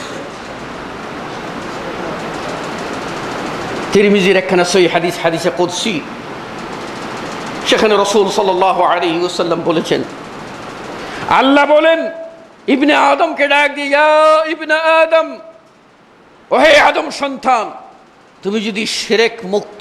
তিরমিজির একখানা সহিহ হাদিস, হাদিসে কুদসি, সেখানে রাসূল সাল্লাল্লাহু আলাইহি ওয়াসাল্লাম বলেছেন, আল্লাহ বলেন ইবনে আদমকে ডাক দিয়ে, ইয়া ইবনে আদম, ও হে আদম সন্তান, তুমি যদি শিরক মুক্ত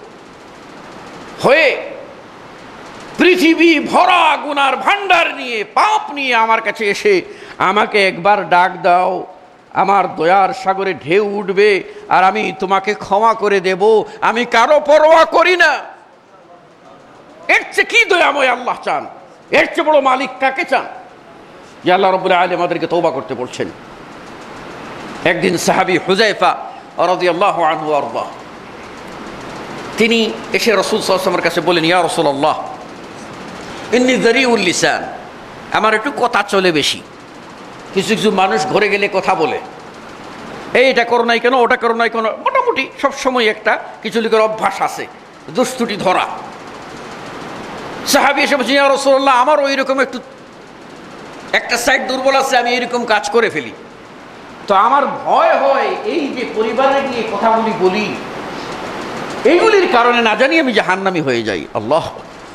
হয়ে পৃথিবী ভরা গুনার ভান্ডার নিয়ে পাপ নিয়ে আমার কাছে এসে আমাকে একবার ডাক দাও, আমার দয়ার সাগরে ঢেউ উঠবে আর আমি তোমাকে ক্ষমা করে দেব, আমি কারো পরোয়া করি না। এর চেয়ে কি দয়াময় আল্লাহ চান? এর চেয়ে বড় মালিক কাকে চান? যে আল্লাহ রাব্বুল আলামিন আমাদেরকে তওবা করতে বলছেন। একদিন সাহাবী হুযায়ফা রাদিয়াল্লাহু আনহু আরদা, তিনি এসে রাসূল সাল্লাল্লাহু আলাইহি ওয়াসাল্লামের কাছে বলেন, ইয়া রাসূলুল্লাহ ইন্নী যারিউল লিসান, আমার একটু কথা চলে বেশি। কিছু কিছু মানুষ ঘরে গেলে কথা বলে, এই এটা করো নাই কেন, ওটা করো নাই কেন, মোটামুটি সবসময় একটা কিছু লোকের অভ্যাস আছে দুষ্টুটি ধরা। সাহাবী এসে বলছেন, ইয়া রাসূলুল্লাহ আমার ওই রকম একটু একটা সাইড দুর্বল আছে, আমি এরকম কাজ করে ফেলি, তো আমার ভয় হয় এই যে পরিবারে গিয়ে কথাগুলি বলি, এইগুলির কারণে না জানি আমি জাহান্নামী হয়ে যাই। আল্লাহ,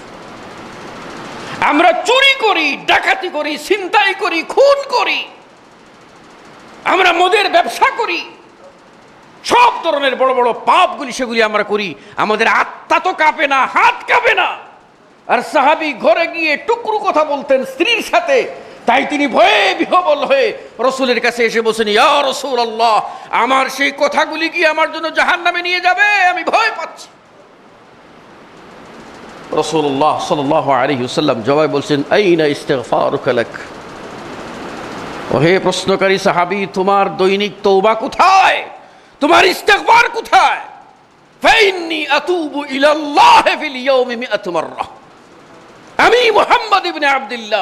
আমরা চুরি করি, ডাকাতি করি, ছিনতাই করি, খুন করি, আমরা মদের ব্যবসা করি, সব ধরনের বড় বড় পাপগুলি সেগুলি আমরা করি, আমাদের আত্মা তো কাঁপে না, হাত কাঁপে না। আর সাহাবী ঘরে গিয়ে টুকরো কথা বলতেন স্ত্রীর সাথে, তাই তিনি ভয়ে বিহ্বল হয়ে রাসূলের কাছে এসে বসেন, ইয়া রাসূলুল্লাহ আমার সেই কথাগুলি কি আমার জন্য জাহান্নামে নিয়ে যাবে? আমি ভয় পাচ্ছি। রাসূলুল্লাহ সাল্লাল্লাহু আলাইহি ওয়াসাল্লাম জবাবে বলছেন, আইনা ইস্তিগফারুকা লাক, ও হে প্রশ্নকারী সাহাবী, তোমার দৈনিক তওবা কোথায়? তোমার ইস্তিগফার কোথায়? ফাইন্নী আতুবু ইলাল্লাহ ফিল ইয়াউমি মিআতু মাররা, আমি মুহাম্মদ ইবনে আব্দুল্লাহ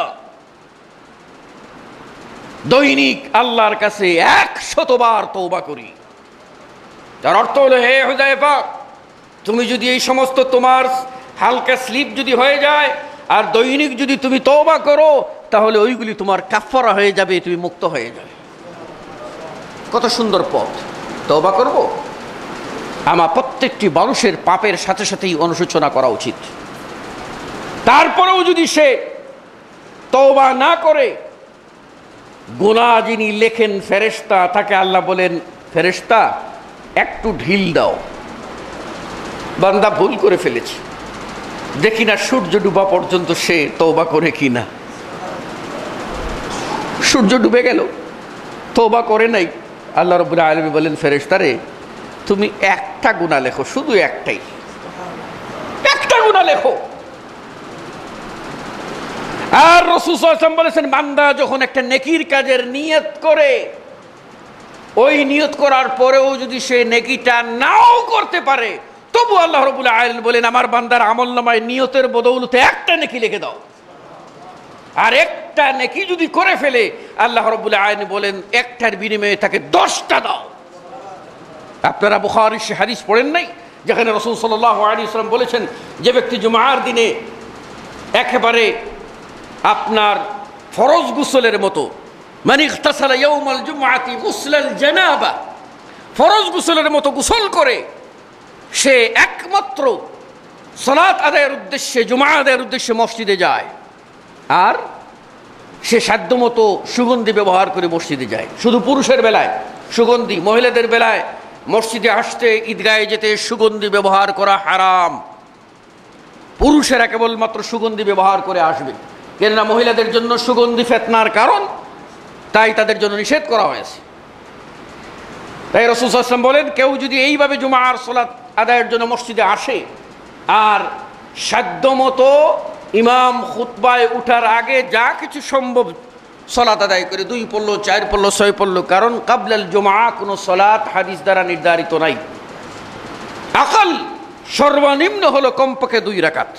দৈনিক আল্লাহর কাছে একশতবার তওবা করি। তার অর্থ হলো, হে হুযায়ফা, তুমি যদি এই সমস্ত তোমার হালকা স্লিপ যদি হয়ে যায় আর দৈনিক যদি তুমি তওবা করো, তাহলে ওইগুলি তোমার কাফারা হয়ে যাবে, তুমি মুক্ত হয়ে যাবে। কত সুন্দর পথ! তওবা করব। আমার প্রত্যেকটি মানুষের পাপের সাথে সাথেই অনুশোচনা করা উচিত। তারপরেও যদি সে তওবা না করে, গুনাহ যিনি লেখেন ফেরেশতা, তাকে আল্লাহ বলেন, ফেরেশতা একটু ঢিল দাও, বান্দা ভুল করে ফেলেছে, দেখি না সূর্য ডুবা পর্যন্ত সে তওবা করে কিনা। সূর্য ডুবে গেল, তওবা করে নাই। আল্লাহ রাব্বুল আলামিন বলেন, ফেরেশতারে তুমি একটা গুনাহ লেখো, শুধু একটাই, একটা গুনাহ লেখো। আর রাসূল সাল্লাল্লাহু আলাইহি ওয়াসাল্লাম বলেছেন, বান্দা যখন একটা নেকির কাজের নিয়ত করে, ওই নিয়ত করার পরেও যদি সে নেকিটা নাও করতে পারে, তবু আল্লাহ রাব্বুল আলামিন বলেন, আমার বান্দার আমলনামায় নিয়তের বদৌলতে একটা নেকি লিখে দাও। আর একটা নেকি যদি করে ফেলে, আল্লাহ রাব্বুল আলামিন বলেন, একটার বিনিময়ে তাকে দশটা দাও। আপনারা বুখারীর সে হাদিস পড়েন নাই, যেখানে রাসূল সাল্লাল্লাহু আলাইহি ওয়াসাল্লাম বলেছেন, যে ব্যক্তি জুমার দিনে একেবারে আপনার ফরজ গোসলের মতো, মান ইগতাসালা ইয়াউমাল জুমআতি গুসলাল জানাবা, ফরজ গোসলের মতো গোসল করে সে একমাত্র সালাত আদায়ের উদ্দেশ্যে, জুমা আদায়ের উদ্দেশ্যে মসজিদে যায়, আর সে সাধ্যমতো সুগন্ধি ব্যবহার করে মসজিদে যায়। শুধু পুরুষের বেলায় সুগন্ধি, মহিলাদের বেলায় মসজিদে আসতে, ঈদগাহে যেতে সুগন্ধি ব্যবহার করা হারাম। পুরুষেরা কেবলমাত্র সুগন্ধি ব্যবহার করে আসবে, কেননা মহিলাদের জন্য সুগন্ধি ফিতনার কারণ, তাই তাদের জন্য নিষেধ করা হয়েছে। তাই রাসূল সাল্লাল্লাহু আলাইহি ওয়াসাল্লাম বলেন, কেউ যদি এইভাবে জুমার সালাত আদায়ের জন্য মসজিদে আসে আর সাধ্যমতো ইমাম খুতবায় উঠার আগে যা কিছু সম্ভব সালাত আদায় করে, দুই পড়লো, চার পড়লো, ছয় পড়লো, কারণ কাবলাল জুমআ কোনো সালাত হাদিস দ্বারা নির্ধারিত নাই। আকাল সর্বনিম্ন হলো কমপক্ষে দুই রাকাত।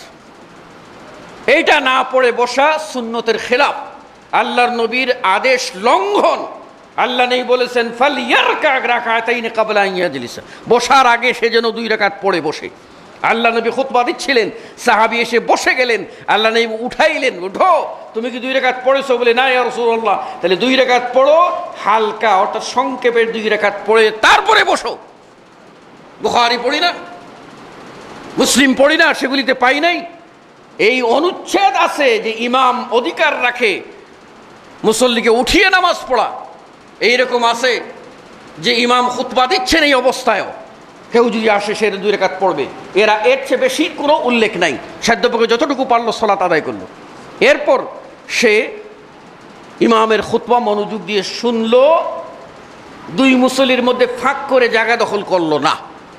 এইটা না পড়ে বসা সুন্নতের খেলাফ, আল্লাহর নবীর আদেশ লঙ্ঘন। আল্লাহ নেই বলেছেন, ফালইয়ারকা রাকাতাইন ক্বাবলা আন ইয়াজলিসা, বসার আগে সে যেন দুই রাকাত পড়ে বসে। আল্লাহ নবী খুতবা দিচ্ছিলেন, সাহাবী এসে বসে গেলেন, আল্লাহ নবী উঠাইলেন, উঠো, তুমি কি দুই রাকাত পড়েছো? বলে, না ইয়া রাসূলুল্লাহ। তাহলে দুই রাকাত পড়ো, হালকা অর্থাৎ সংক্ষেপের দুই রাকাত পড়ে তারপরে বসো। বুখারী পড়ি না, মুসলিম পড়ি না, সেগুলিতে পাই নাই এই অনুচ্ছেদ আছে যে ইমাম অধিকার রাখে মুসল্লিকে উঠিয়ে নামাজ পড়া। এইরকম আছে যে ইমাম খুতবা দিচ্ছেন, এই অবস্থায়ও কেউ যদি আসে সে দুই রাকাত পড়বে। এরা এর চেয়ে বেশি কোনো উল্লেখ নাই, সাধ্যপক্ষে যতটুকু পারলো সালাত আদায় করলো। এরপর সে ইমামের খুতবা মনোযোগ দিয়ে শুনলো, দুই মুসল্লির মধ্যে ফাঁক করে জায়গা দখল করলো না,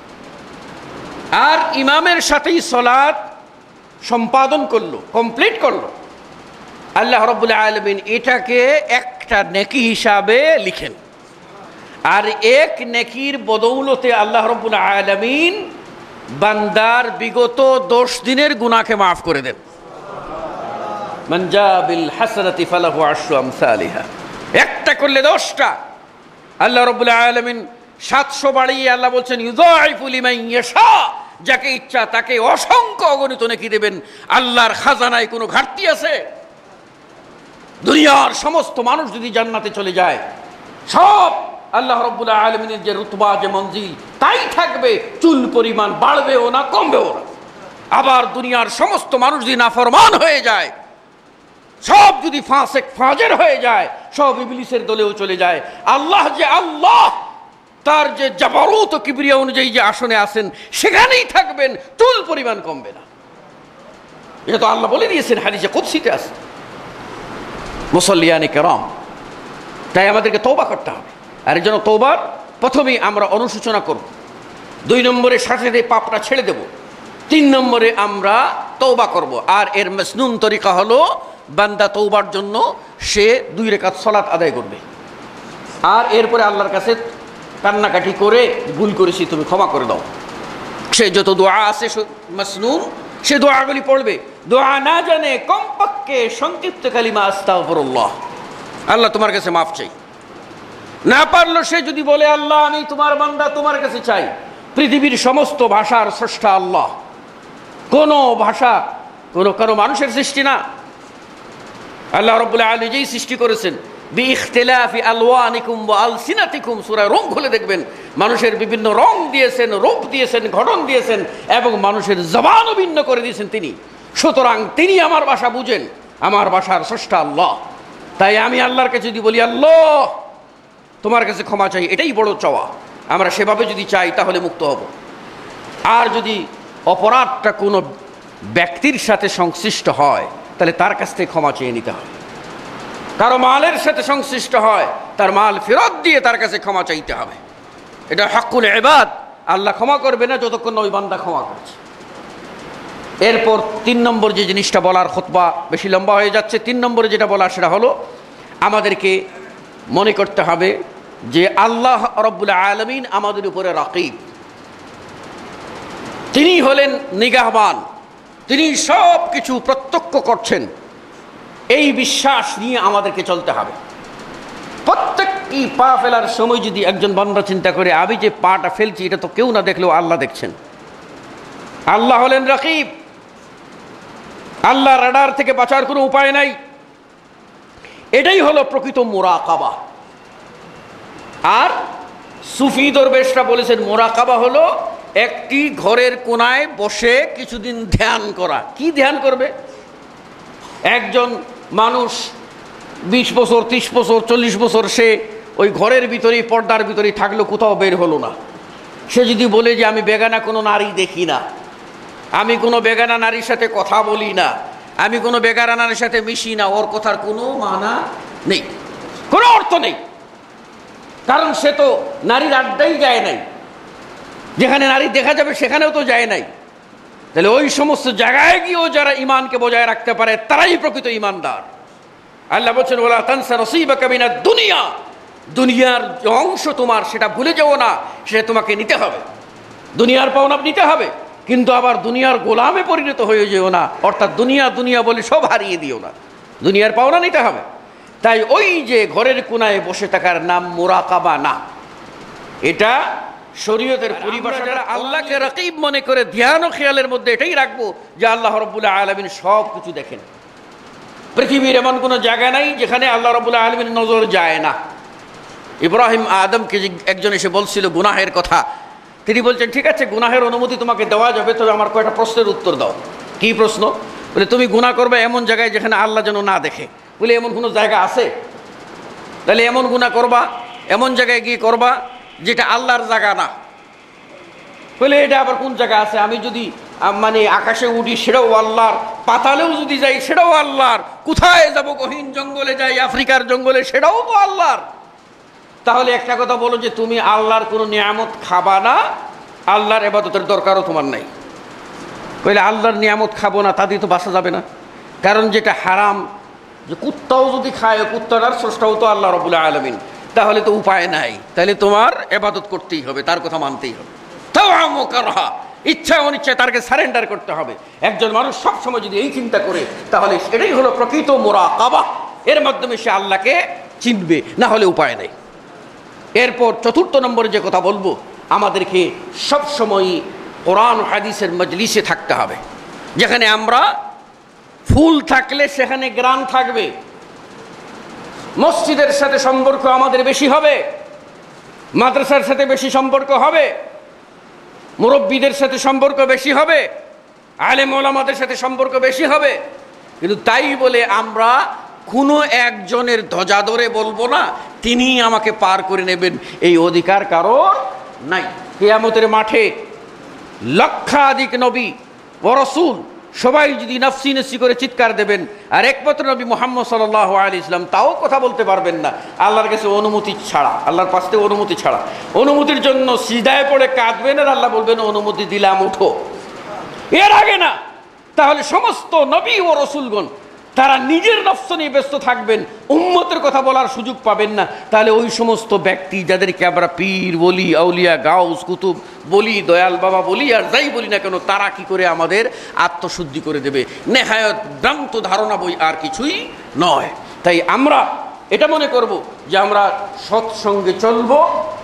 আর ইমামের সাথেই সালাত সম্পাদন করলো, কমপ্লিট করলো। আল্লাহ রাব্বুল আলামিন এটাকে একটা নেকি হিসাবে লিখেন, আর এক নেকির বদৌলতে আল্লাহ রাব্বুল আলামিন বান্দার বিগত দশ দিনের গুনাহকে মাফ করে দেন। মান জা বিল হাসানাতি ফালাহু আশরু আমসালিহা, একটা করলে দশটা। আল্লাহ রাব্বুল আলামিন সাতশো বাড়িয়ে আল্লাহ বলছেন, ইউযাইফু লিমান ইয়াশা, যাকে ইচ্ছা তাকে অসংখ্য অগণিত নেকি দেবেন। আল্লাহর খাজানায় কোনো ঘাটতি আছে? দুনিয়ার সমস্ত মানুষ যদি জান্নাতে চলে যায়, সব আল্লাহ রাব্বুল আলামিনের যে রুতবা, যে মঞ্জিল, তাই থাকবে, চুল পরিমাণ বাড়বেও না, কমবেও না। আবার দুনিয়ার সমস্ত মানুষ যদি নাফরমান হয়ে যায়, সব যদি ফাসেক ফাজের হয়ে যায়, সব ইবলিসের দলেও চলে যায়। আল্লাহ যে আল্লাহ, তার যে জাবারুত ও কিবরিয়া অনুযায়ী যে আসনে আছেন, সেখানেই থাকবেন, চুল পরিমাণ কমবে না। এটা তো আল্লাহ বলে দিয়েছেন, হাদিসে কুদসিতে আছে। মুসল্লিয়ানে কেরাম, তাই আমাদেরকে তওবা করতে হবে। আর এই জন্য তওবার প্রথমেই আমরা অনুশোচনা করব, দুই নম্বরে সাথে সাথে পাপটা ছেড়ে দেব, তিন নম্বরে আমরা তওবা করব। আর এর মাসনুন তরিকা হলো, বান্দা তওবার জন্য সে দুই রাকাত সালাত আদায় করবে, আর এরপরে আল্লাহর কাছে কান্নাকাটি করে, ভুল করেছি তুমি ক্ষমা করে দাও। সে যত দোয়া আছে মাসনুন সে দোয়াগুলি পড়বে। দোয়া না জানে কমপক্ষে সংক্ষিপ্ত কালিমা আস্তাগফিরুল্লাহ, আল্লাহ তোমার কাছে মাফ চাই। না পারলো সে যদি বলে আল্লাহ আমি তোমার বান্দা, তোমার কাছে চাই। পৃথিবীর সমস্ত ভাষার স্রষ্টা আল্লাহ, কোন ভাষা কোনো কোনো মানুষের সৃষ্টি না। আল্লাহ রাব্বুল আলামিন যেই সৃষ্টি করেছেন বিইখতিলাফি আলওয়ানিকুম ওয়া আলসিনাতিকুম, সূরা রং খুলে দেখবেন মানুষের বিভিন্ন রং দিয়েছেন, রূপ দিয়েছেন, গঠন দিয়েছেন এবং মানুষের জবানও ভিন্ন করে দিয়েছেন তিনি। সুতরাং তিনি আমার ভাষা বুঝেন, আমার ভাষার স্রষ্টা আল্লাহ। তাই আমি আল্লাহর কাছে যদি বলি আল্লাহ তোমার কাছে ক্ষমা চাই, এটাই বড় চাওয়া। আমরা সেভাবে যদি চাই তাহলে মুক্ত হব। আর যদি অপরাধটা কোনো ব্যক্তির সাথে সংশ্লিষ্ট হয় তাহলে তার কাছ থেকে ক্ষমা চেয়ে নিতে হবে। কারো মালের সাথে সংশ্লিষ্ট হয় তার মাল ফেরত দিয়ে তার কাছে ক্ষমা চাইতে হবে। এটা হকুল ইবাদ, আল্লাহ ক্ষমা করবে না যতক্ষণ ওই বান্দা ক্ষমা করছে। এরপর তিন নম্বর যে জিনিসটা বলার, খুতবা বেশি লম্বা হয়ে যাচ্ছে, তিন নম্বরে যেটা বলা সেটা হলো আমাদেরকে মনে করতে হবে যে আল্লাহ রাব্বুল আলামিন আমাদের উপরে রাকিব, তিনি হলেন নিগাহবান, তিনি সব কিছু প্রত্যক্ষ করছেন। এই বিশ্বাস নিয়ে আমাদেরকে চলতে হবে। প্রত্যেকটি পা ফেলার সময় যদি একজন বান্দা চিন্তা করে আমি যে পাটা ফেলছি এটা তো কেউ না দেখলেও আল্লাহ দেখছেন। আল্লাহ হলেন রাকিব, আল্লাহ রাডার থেকে বাঁচার কোনো উপায় নাই। এটাই হলো প্রকৃত মুরাকাবা। আর সুফি দরবেশরা বলেছেন মুরাকাবা হলো একটি ঘরের কোনায় বসে কিছুদিন ধ্যান করা। কি ধ্যান করবে? একজন মানুষ বিশ বছর, ত্রিশ বছর, চল্লিশ বছর সে ওই ঘরের ভিতরেই পর্দার ভিতরেই থাকলো, কোথাও বের হলো না। সে যদি বলে যে আমি বেগানা কোনো নারী দেখি না, আমি কোনো বেগানা নারীর সাথে কথা বলি না, আমি কোনো বেগানা নারীর সাথে মিশি না, ওর কথার কোনো মানা নেই, কোনো অর্থ নেই। কারণ সে তো নারীর আড্ডাই যায় নাই, যেখানে নারী দেখা যাবে সেখানেও তো যায় নাই। তাহলে ওই সমস্ত জায়গায় গিয়েও যারা ইমানকে বজায় রাখতে পারে তারাই প্রকৃত ইমানদার। আল্লাহ বলছেন ওয়ালা তানসা নসীবাকা মিনাদ দুনিয়া, দুনিয়ার যে অংশ তোমার সেটা ভুলে যাও না, সেটা তোমাকে নিতে হবে। দুনিয়ার পাওনা নিতে হবে, কিন্তু আবার দুনিয়ার গোলামে পরিণত হয়ে যেও না, অর্থাৎ দুনিয়া দুনিয়া বলে সব হারিয়ে দিও না, দুনিয়ার পাওনা নিতে হবে। তাই ওই যে ঘরের কোনায় বসে থাকার নাম মুরাকাবা না, এটা শরীয়তের পরিভাষা। যারা আল্লাহকে রাকিব মনে করে ধ্যান ও খেয়ালের মধ্যে এটাই রাখবো যে আল্লাহ রাব্বুল আলামিন সব কিছু দেখেন। পৃথিবীর এমন কোনো জায়গা নাই যেখানে আল্লাহ রাব্বুল আলামিনের নজর যায় না। ইব্রাহিম আদমকে একজন এসে বলছিল গুনাহের কথা, তিনি বলছেন ঠিক আছে গুনাহের অনুমতি তোমাকে দেওয়া যাবে, তবে আমার কয়েকটা প্রশ্নের উত্তর দাও। কি প্রশ্ন? বলে তুমি গুনাহ করবে এমন জায়গায় যেখানে আল্লাহ যেন না দেখে। বলে এমন কোনো জায়গা আছে? তাহলে এমন গুনাহ করবা এমন জায়গায় গিয়ে করবা যেটা আল্লাহর জায়গা না। বলে এটা আবার কোন জায়গা আছে? আমি যদি মানে আকাশে উঠি সেটাও আল্লাহর, পাতালেও যদি যাই সেটাও আল্লাহর, কোথায় যাব গহীন জঙ্গলে যাই আফ্রিকার জঙ্গলে সেটাও তো আল্লাহর। তাহলে একটা কথা বলো যে তুমি আল্লাহর কোনো নিয়ামত খাবা না, আল্লাহর ইবাদতের দরকারও তোমার নাই। কইলে আল্লাহর নিয়ামত খাবো না তা দিয়ে তো বাঁচা যাবে না, কারণ যেটা হারাম, যে কুত্তাও যদি খায় কুত্তাটার স্রষ্টাও তো আল্লাহ রাব্বুল আলামিন, তাহলে তো উপায় নাই, তাহলে তোমার ইবাদত করতেই হবে, তার কথা মানতেই হবে। তাওয়ামু কারহা, ইচ্ছা অনিচ্ছায় তারকে সারেন্ডার করতে হবে। একজন মানুষ সবসময় যদি এই চিন্তা করে তাহলে এটাই হলো প্রকৃত মুরাকাবা। এর মাধ্যমে সে আল্লাহকে চিনবে, না হলে উপায় নেই। এরপর চতুর্থ নম্বরে যে কথা বলবো, আমাদেরকে সবসময় কোরআন হাদিসের মজলিসে থাকতে হবে, যেখানে আমরা ফুল থাকলে সেখানে গ্রাম থাকবে। মসজিদের সাথে সম্পর্ক আমাদের বেশি হবে, মাদ্রাসার সাথে বেশি সম্পর্ক হবে, মুরব্বীদের সাথে সম্পর্ক বেশি হবে, আলেম ওলামাদের সাথে সম্পর্ক বেশি হবে। কিন্তু তাই বলে আমরা কোনো একজনের ধ্বজা ধরে বলবো না তিনি আমাকে পার করে নেবেন, এই অধিকার কারোর নাই। কিয়ামতের মাঠে লক্ষাধিক নবী ও রাসূল সবাই যদি নফসি নফসি করে চিৎকার দেবেন, আর একমাত্র নবী মুহাম্মদ সাল্লাল্লাহু আলাইহি ওয়াসাল্লাম তাও কথা বলতে পারবেন না আল্লাহর কাছে অনুমতি ছাড়া, আল্লাহর কাছ থেকে অনুমতি ছাড়া। অনুমতির জন্য সিজদায় পড়ে কাঁদবেন আর আল্লাহ বলবেন অনুমতি দিলাম উঠো, এর আগে না। তাহলে সমস্ত নবী ও রাসূলগণ তারা নিজের নফস নিয়ে ব্যস্ত থাকবেন, উম্মতের কথা বলার সুযোগ পাবেন না। তাহলে ওই সমস্ত ব্যক্তি যাদেরকে আমরা পীর বলি, আউলিয়া, গাউস, কুতুব বলি, দয়াল বাবা বলি, আর যাই বলি না কেন, তারা কি করে আমাদের আত্মশুদ্ধি করে দেবে? নেহায়ত ভ্রান্ত ধারণা বই আর কিছুই নয়। তাই আমরা এটা মনে করব যে আমরা সৎসঙ্গে চলবো,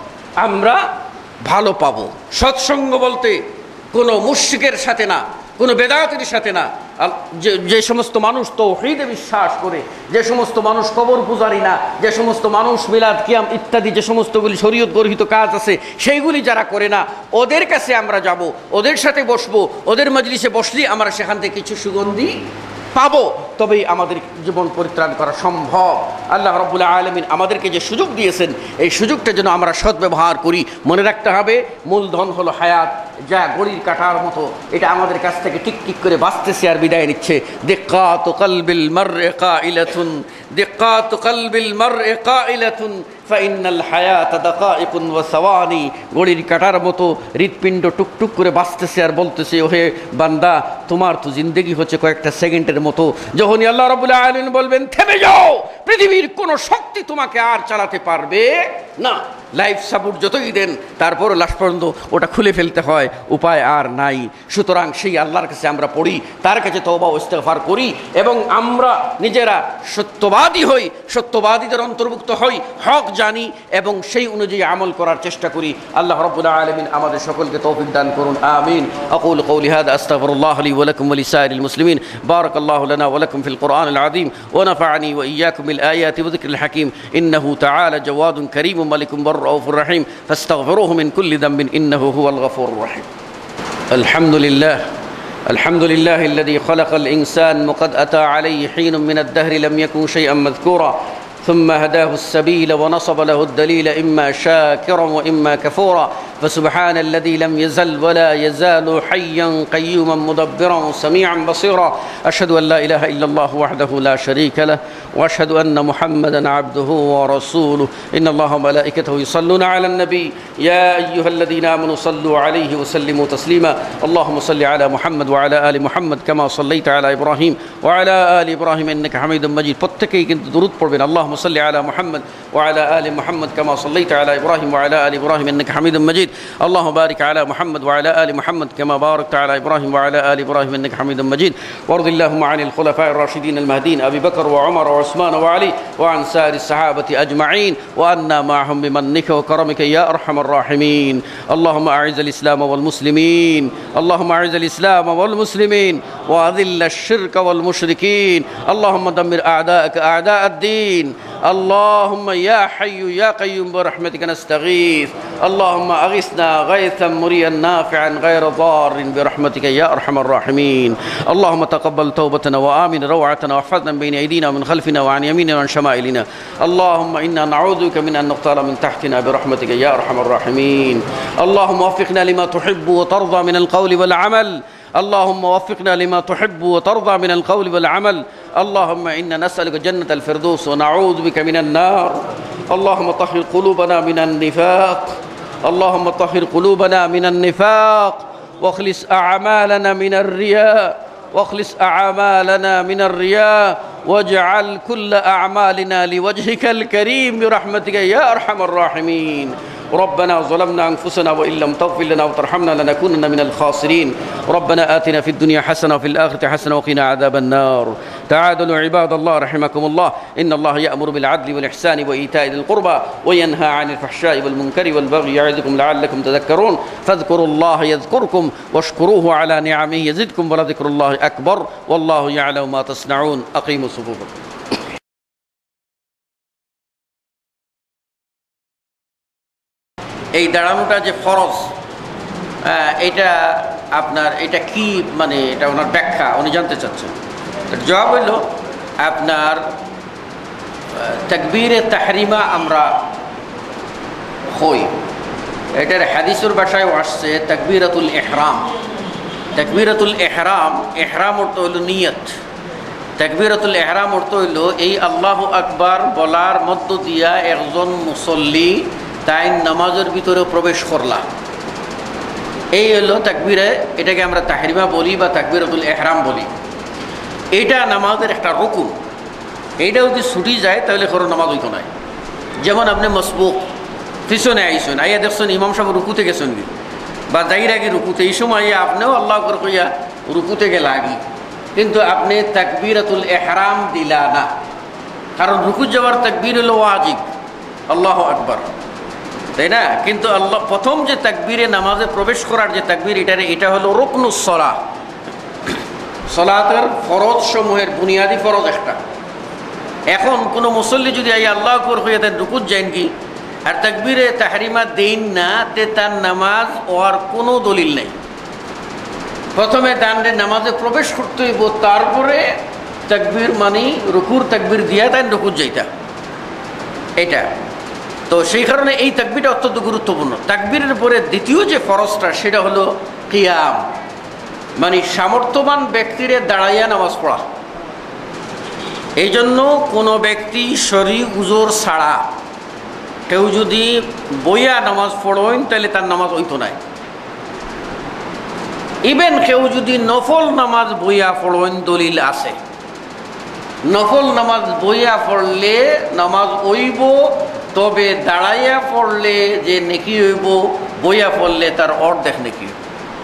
আমরা ভালো পাবো। সৎসঙ্গ বলতে কোনো মুশরিকের সাথে না, কোনো বেদাতের সাথে না। যে যে সমস্ত মানুষ তাওহীদে বিশ্বাস করে, যে সমস্ত মানুষ কবর পূজারি না, যে সমস্ত মানুষ মিলাদ, কিয়াম ইত্যাদি যে সমস্তগুলি শরীয়ত গর্হিত কাজ আছে সেইগুলি যারা করে না, ওদের কাছে আমরা যাব, ওদের সাথে বসবো, ওদের মজলিসে বসলেই আমরা সেখান থেকে কিছু সুগন্ধি পাবো, তবেই আমাদের জীবন পরিত্রাণ করা সম্ভব। আল্লাহ রাব্বুল আলামিন আমাদেরকে যে সুযোগ দিয়েছেন, এই সুযোগটা যেন আমরা সদ্ব্যবহার করি। মনে রাখতে হবে, মূলধন হলো হায়াত, যা গড়ির কাটার মতো, এটা আমাদের কাছ থেকে টিক টিক করে বাঁচতেছে আর বিদায় নিচ্ছে। দিক্কাতু কলবিল মারই কাইলাতুন, দিক্কাতু কলবিল মারই কাইলাতুন ফাইন্নাল হায়াতা দাকাইকুন ওয়া সাওয়ানি। গড়ির কাটার মতো হৃৎপিণ্ড টুকটুক করে বাঁচতেছে আর বলতেছে, ওহে বান্দা, তোমার তো জিন্দেগি হচ্ছে কয়েকটা সেকেন্ডের মতো। যখনই আল্লাহ রাব্বুল আলামিন বলবেন থেমে যাও, পৃথিবীর কোনো শক্তি তোমাকে আর চালাতে পারবে না। লাইফ সাপোর্ট যতই দেন, তারপর লাস্ট পর্যন্ত ওটা খুলে ফেলতে হয়, উপায় আর নাই। সুতরাং সেই আল্লাহর কাছে আমরা পড়ি, তার কাছে তওবা ও ইস্তেগফার করি, এবং আমরা নিজেরা সত্যবাদী হই, সত্যবাদীদের অন্তর্ভুক্ত হই, হক জানি এবং সেই অনুযায়ী আমল করার চেষ্টা করি। আল্লাহ রাব্বুল আলামিন আমাদের সকলকে তৌফিক দান করুন, আমিন। আকুলু কওলি হাযা আস্তাগফিরুল্লাহ লি ওয়া লাকুম ওয়া লিসাইরিল মুসলিমিন। বারাকাল্লাহু লানা ওয়া লাকুম ফিল কুরআনিল আযীম ওয়া নাফা'নি ওয়া ইয়্যাকুম বিল আয়াতি ওয়া যিকরিল হাকীম। ইন্নাহু তাআলা জাওয়াদুন কারীমুন মালিকুম الرؤوف الرحيم فاستغفروه من كل ذنب إنه هو الغفور الرحيم. الحمد لله الحمد لله الذي خلق الإنسان وقد أتى عليه حين من الدهر لم يكن شيئا مذكورا ثم هداه السبيل ونصب له الدليل إما شاكرا وإما كفورا فسبحان الذي لم يزل ولا يزال حيا قيوما مدبرا سميعا بصيرا. أشهد أن لا إله إلا الله وحده لا شريك له وأشهد أن محمدا عبده ورسوله. إن الله وملائكته يصلون على النبي يا أيها الذين آمنوا صلوا عليه وسلموا تسليما. اللهم صل على محمد وعلى آل محمد كما صليت على إبراهيم وعلى آل إبراهيم إنك حميد مجيد. প্রত্যেকেই কিন্তু দরুদ পড়বেন। اللهم صل على محمد وعلى آل محمد كما صليت على إبراهيم وعلى آل إبراهيم إنك حميد مجيد. اللهم بارك على محمد وعلى آل محمد كما باركت على إبراهيم وعلى آل إبراهيم إنك حميد مجيد. وارض اللهم عن الخلفاء الراشدين المهديين أبي بكر وعمر وعثمان وعلي وعن سائر الصحابة أجمعين وأنا معهم بمنك وكرمك يا أرحم الراحمين. اللهم أعز الإسلام والمسلمين، اللهم أعز الإسلام والمسلمين وأذل الشرك والمشركين. اللهم دمر أعداءك أعداء الدين. اللهم يا حي يا قيوم برحمتك نستغيث. اللهم أغثنا غيثا مريا نافعا غير ضار برحمتك يا أرحم الراحمين. اللهم تقبل توبتنا وآمن روعتنا واحفظنا من بين أيدينا ومن خلفنا وعن يميننا وعن شمائلنا. اللهم إنا نعوذ بك من أن نقتال من تحتنا برحمتك يا أرحم الراحمين. اللهم وفقنا لما تحب وترضى من القول والعمل. اللهم وفقنا لما تحب وترضى من القول والعمل. اللهم إنا نسألك جنة الفردوس ونعوذ بك من النار. اللهم طهر قلوبنا من النفاق، اللهم طهر قلوبنا من النفاق واخلص أعمالنا من الرياء، واخلص أعمالنا من الرياء واجعل كل أعمالنا لوجهك الكريم برحمتك يا أرحم الراحمين. ربنا ظلمنا أنفسنا وإن لم تغفر لنا وترحمنا لنكونن من الخاسرين. ربنا آتنا في الدنيا حسنة وفي الآخرة حسنة وقنا عذاب النار. تعادلوا عباد الله رحمكم الله. إن الله يأمر بالعدل والإحسان وإيتاء ذي القربى وينهى عن الفحشاء والمنكر والبغي يعظكم لعلكم تذكرون. فاذكروا الله يذكركم واشكروه على نعمه يزدكم ولذكر الله أكبر والله يعلم ما تصنعون. أقيموا صفوفكم. এই দাঁড়ানোটা যে ফরজ, এটা আপনার এটা কি মানে এটা ওনার ব্যাখ্যা উনি জানতে চাচ্ছেন। জবাব হইল আপনার তাকবীরে তাহরিমা আমরা হই, এটার হাদিসের ভাষায় আসছে তাকবীরাতুল ইহরাম। তাকবীরাতুল ইহরাম, ইহরাম অর্থ হইল নিয়ত। তাকবীরাতুল ইহরাম অর্থ হইল এই আল্লাহু আকবার বলার মধ্য দিয়া একজন মুসল্লি তাই নামাজের ভিতরে প্রবেশ করলা, এই হলো তাকবীরে, এটাকে আমরা তাহরিমা বলি বা তাকবীরাতুল ইহরাম বলি। এটা নামাজের একটা রুকুন। এইটা যদি ছুটি যায় তাহলে কোনো নামাজ হইতো নাই। যেমন আপনি মসবুক পিছনে আইসেন, আইয়া দেখছেন ইমাম সাহেব রুকুতে গেছেন কি বা যাইর আগে রুকুতে, এই সময় আইয়া আপনিও আল্লাহ করে কইয়া রুকুতে গেলা আগে, কিন্তু আপনি তাকবীরাতুল ইহরাম দিলা না, কারণ রুকু যাওয়ার তাকবীর হলো ওয়াজিব, আল্লাহু আকবার, তাই না? কিন্তু আল্লাহ প্রথম যে তাকবীরে নামাজে প্রবেশ করার যে তাকবীর, এটা এটা হলো রুকনুস সালাহ, সালাতের ফরজ সমূহের বুনিয়াদি ফরজ একটা। এখন কোনো মুসল্লি যদি আই আল্লাহ আকবার হইয়া তার রুকুত যাইন কি আর তাকবীরে তাহরিমা দেন না, তে তার নামাজ ওর কোনো দলিল নেই। প্রথমে দান্ডে নামাজে প্রবেশ করতে হইব, তারপরে তাকবীর মানি রুকুর তাকবীর দিয়া তাই রুকুত যাইতা, এটা তো সেই কারণে এই তাকবীরটা অত্যন্ত গুরুত্বপূর্ণ। তাকবীরের পরে দ্বিতীয় যে ফরজটা সেটা হলো কিয়াম, মানে সামর্থ্যবান ব্যক্তিরে দাঁড়াইয়া নামাজ পড়া। এই জন্য কোনো ব্যক্তি শরী উজোর ছাড়া কেউ যদি বইয়া নামাজ পড়েন তাহলে তার নামাজ হইতো নাই। ইভেন কেউ যদি নফল নামাজ বইয়া পড়েন দলিল আছে, নফল নামাজ বইয়া পড়লে নামাজ হইব, তবে দাঁড়াইয়া পড়লে যে নেকি হইব বইয়া পড়লে তার অর্ধেক নেকি হইব।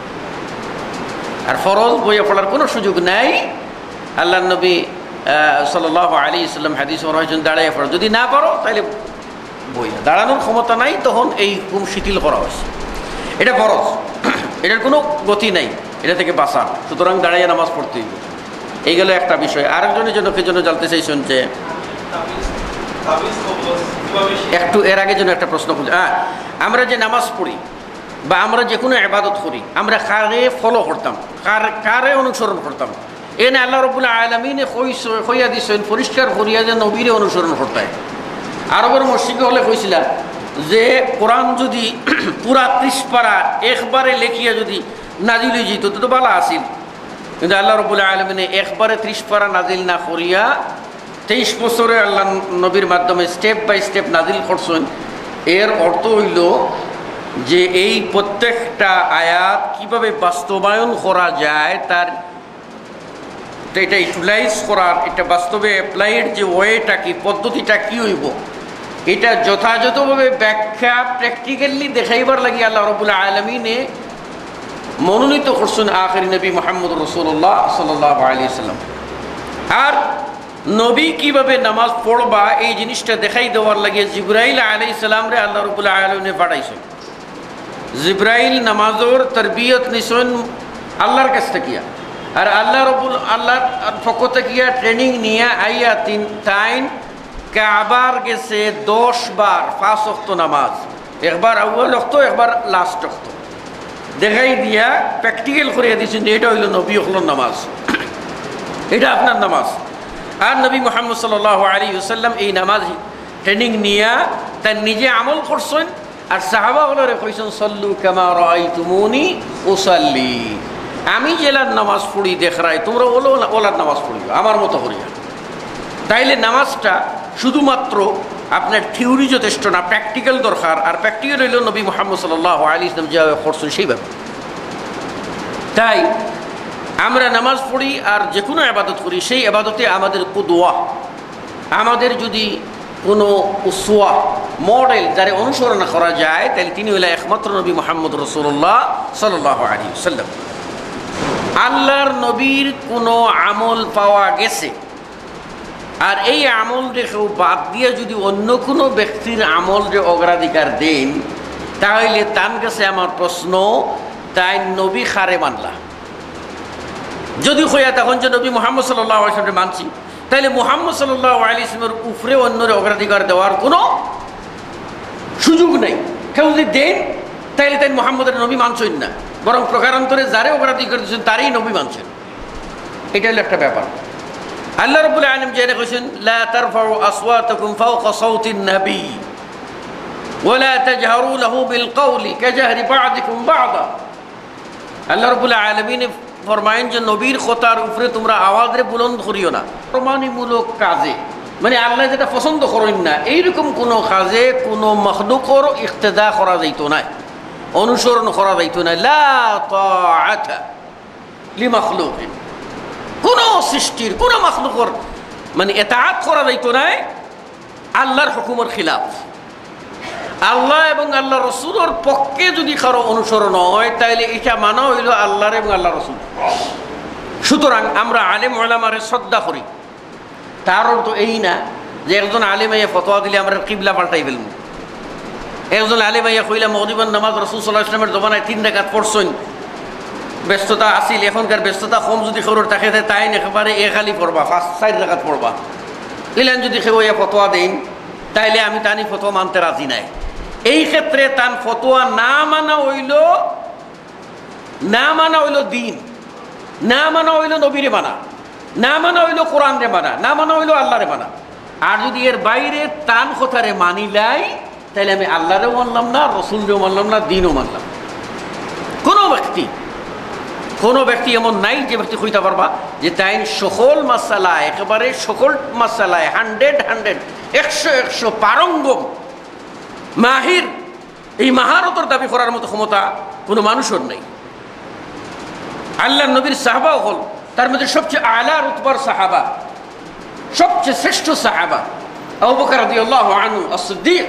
আর ফরজ বইয়া পড়ার কোনো সুযোগ নাই। আল্লাহ নবী সাল্লাল্লাহু আলাইহি সাল্লাম হাদিস রয়েছেন দাঁড়াইয়া পড়ো, যদি না পারো তাহলে বইয়া, দাঁড়ানোর ক্ষমতা নাই তখন এই হুকুম শিথিল করা হয়েছে। এটা ফরজ, এটার কোনো গতি নাই, এটা থেকে বাঁচান, সুতরাং দাঁড়াইয়া নামাজ পড়তে হইব। এই গেল একটা বিষয়। আরেকজনের জন্য কে জন্য জানতে চাইছেন যে একটু এর আগে যেন একটা প্রশ্ন খুঁজে, হ্যাঁ আমরা যে নামাজ পড়ি বা আমরা যে কোনো ইবাদত করি আমরা কারে ফলো করতাম, কার কারে অনুসরণ করতাম? এনে আল্লাহ রাব্বুল আলামিনে কইয়া দিয়েছেন পরিষ্কার করিয়া যে নবীরে অনুসরণ করতে হয়। আরবের মসজিদে হলে কইছিল যে কোরআন যদি পুরা ত্রিশ পারা একবারে লেখিয়া যদি নাজিল হয়ে যেত তো ভালো আসিল, কিন্তু আল্লাহ রাব্বুল আলামিনে একবারে ত্রিশ পারা নাজিল না করিয়া তেইশ বছরে আল্লাহ নবীর মাধ্যমে স্টেপ বাই স্টেপ নাজিল করছেন। এর অর্থ হইল যে এই প্রত্যেকটা আয়াত কিভাবে বাস্তবায়ন করা যায় তার এটা ইউটিলাইজ করার, এটা বাস্তবে অ্যাপ্লাইড যে ওয়েটা কি পদ্ধতিটা কি হইব এটা যথাযথভাবে ব্যাখ্যা প্র্যাকটিক্যালি দেখাইবার লাগি আল্লাহ রাব্বুল আলামিনে মনোনীত করছেন আখির নবী মুহাম্মদ রাসূলুল্লাহ সাল্লাল্লাহু আলাইহি ওয়াসাল্লাম। আর নবী কিভাবে নামাজ পড়বা এই জিনিসটা দেখাই দেওয়ার লাগে জিবরাইল আলাইহিস সালাম রে আল্লাহ রাব্বুল আলামিনে পাঠাইছেন। জিবরাইল নামাজের তরবিয়ত নিছেন আল্লাহর কাছ থেকে, আর আল্লাহ রাব্বুল আল্লাহর পক্ষ থেকে ট্রেনিং নিয়ে আইয়া তিন টাইম কাবার গেছে দশ বার পাঁচ ওয়াক্ত নামাজ, একবার আউয়াল ওয়াক্ত একবার লাস্ট ওয়াক্ত দেখাই দিয়া প্র্যাকটিক্যাল করিয়া দিয়েছেন যে এটা হইল নবী হলোর নামাজ, এটা আপনার নামাজ। আর নবী মুহাম্মদ সাল্লাল্লাহু আলাইহি ওয়াসাল্লাম এই নামাজ ট্রেনিং নিয়া তার নিজে আমল করছেন, আর সাহাবাগণরে কইছেন সল্লু কামা রাআইতুমুনি উসাল্লি, আমি জেলার নামাজ পড়ি দেখরাই তোমরা ওলো ওলার নামাজ পড়িও আমার মতো করিয়া। তাইলে নামাজটা শুধুমাত্র আপনার থিওরি যথেষ্ট না, প্র্যাকটিক্যাল দরকার। আর প্র্যাকটিক্যাল হইল নবী মুহাম্মদ সাল্লাল্লাহু আলাইহি ওয়াসাল্লাম যেভাবে করছেন সেইভাবে। তাই আমরা নামাজ পড়ি আর যে কোনো ইবাদত করি, সেই ইবাদতে আমাদের কুদওয়া, আমাদের যদি কোনো উসওয়া মডেল যারা অনুসরণ করা যায় তাহলে তিনি হইলেন একমাত্র নবী মুহাম্মদ রাসূলুল্লাহ সাল্লাল্লাহু আলাইহি ওয়াসাল্লাম। আল্লাহর নবীর কোনো আমল পাওয়া গেছে আর এই আমল রেখেও বাদ দিয়ে যদি অন্য কোনো ব্যক্তির আমল যে অগ্রাধিকার দেন তাহলে তার কাছে আমার প্রশ্ন, তাই নবী খারে মানলা? যদি হইয়া তখন যে নবী মুহাম্মদ সাল্লাল্লাহু আলাইহি ওয়াসাল্লাম মানছি, তাহলে মুহাম্মদ সাল্লাল্লাহু আলাইহি ওয়াসাল্লামের উপরে অন্যের অগ্রাধিকার দেওয়ার কোনো সুযোগ নেই। কেউ যদি দেন তাহলে তাই মুহাম্মদের নবী মানছেন না, বরং প্রকারান্তরে যারে অগ্রাধিকার দিচ্ছেন তারই নবী মানছেন। এটা হলো একটা ব্যাপার। আল্লাহ রাব্বুল আলামিন জেনে কইছেন লা তারফাউ আসওয়াতাকুম ফাওকা সাওতিন নবী ওয়া লা তাজহারু লাহু বিল কওলি কাজহরি বা'দিকুম বা'দা। আল্লাহ রাব্বুল আলামিন ফরমায়েন যে নবীর কথার উপরে তোমরা আওয়াজে বুলন্দ করিও না। প্রমাণমূলক কাজে মানে আল্লাহ যেটা পছন্দ করেন না এইরকম কোনো কাজে কোনো মাখলুকর ইক্তেদা করা যাইত না, অনুসরণ করা যাইত না। লা তাআতা লিমাখলুকিন, কোনো সৃষ্টির কোনো মাখলুকর মানে এতাআত করা যাইতো না আল্লাহর হুকুমের খিলাফ। আল্লাহ এবং আল্লাহ রসুলের পক্ষে যদি কারো অনুসরণ হয় তাহলে এটা মানা হইল আল্লাহর এবং আল্লাহ রসুল। সুতরাং আমরা আলেম ওলামারে শ্রদ্ধা করি। তার অর্থ এই না যে একজন আলেম আইয়া ফতোয়া দিলে আমরা কিবলা পাল্টাই ফেলব। একজন আলেম আইয়া কইলা মগরিবের নামাজ রাসূল সাল্লাল্লাহু আলাইহি ওয়াসাল্লামের জমানায় তিন রাকাত পড়ছেন, ব্যস্ততা আসিল, এখনকার ব্যস্ততা কম যদি খবর থাকে তাই একেবারে এ খালি পড়বা, পাঁচ চার রাকাত পড়বা। ইলেন যদি কেউ ইয়া ফতোয়া দেন তাইলে আমি তানি ফতোয়া মানতে রাজি নাই। এই ক্ষেত্রে তান ফতোয়া না মানা হইল না মানা হইল দিন, না মানা হইল নবীরে মানা, না মানা হইল কোরআন রে মানা, না মানা হইল আল্লাহরে মানা। আর যদি এর বাইরে তান কথারে মানিলাই তাহলে আমি আল্লাহরেও মানলাম না, রসুলরেও মানলাম না, দিনও মানলাম। কোনো ব্যক্তি কোনো ব্যক্তি এমন নাই যে ব্যক্তি কইতে পারবা যে তাই সকল মাসালায় একেবারে সকল মাসালায় হান্ড্রেড হান্ড্রেড একশো একশো পারঙ্গম মাহির, এই মাহারতর দাবি করার মতো ক্ষমতা কোনো মানুষের নেই। আল্লাহ নবীর সাহাবাও হল তার মধ্যে সবচেয়ে আলা রুতবার সাহাবা, সবচেয়ে শ্রেষ্ঠ সাহাবা আবু বকর রাদিয়াল্লাহু আনহু as-সিদ্দিক।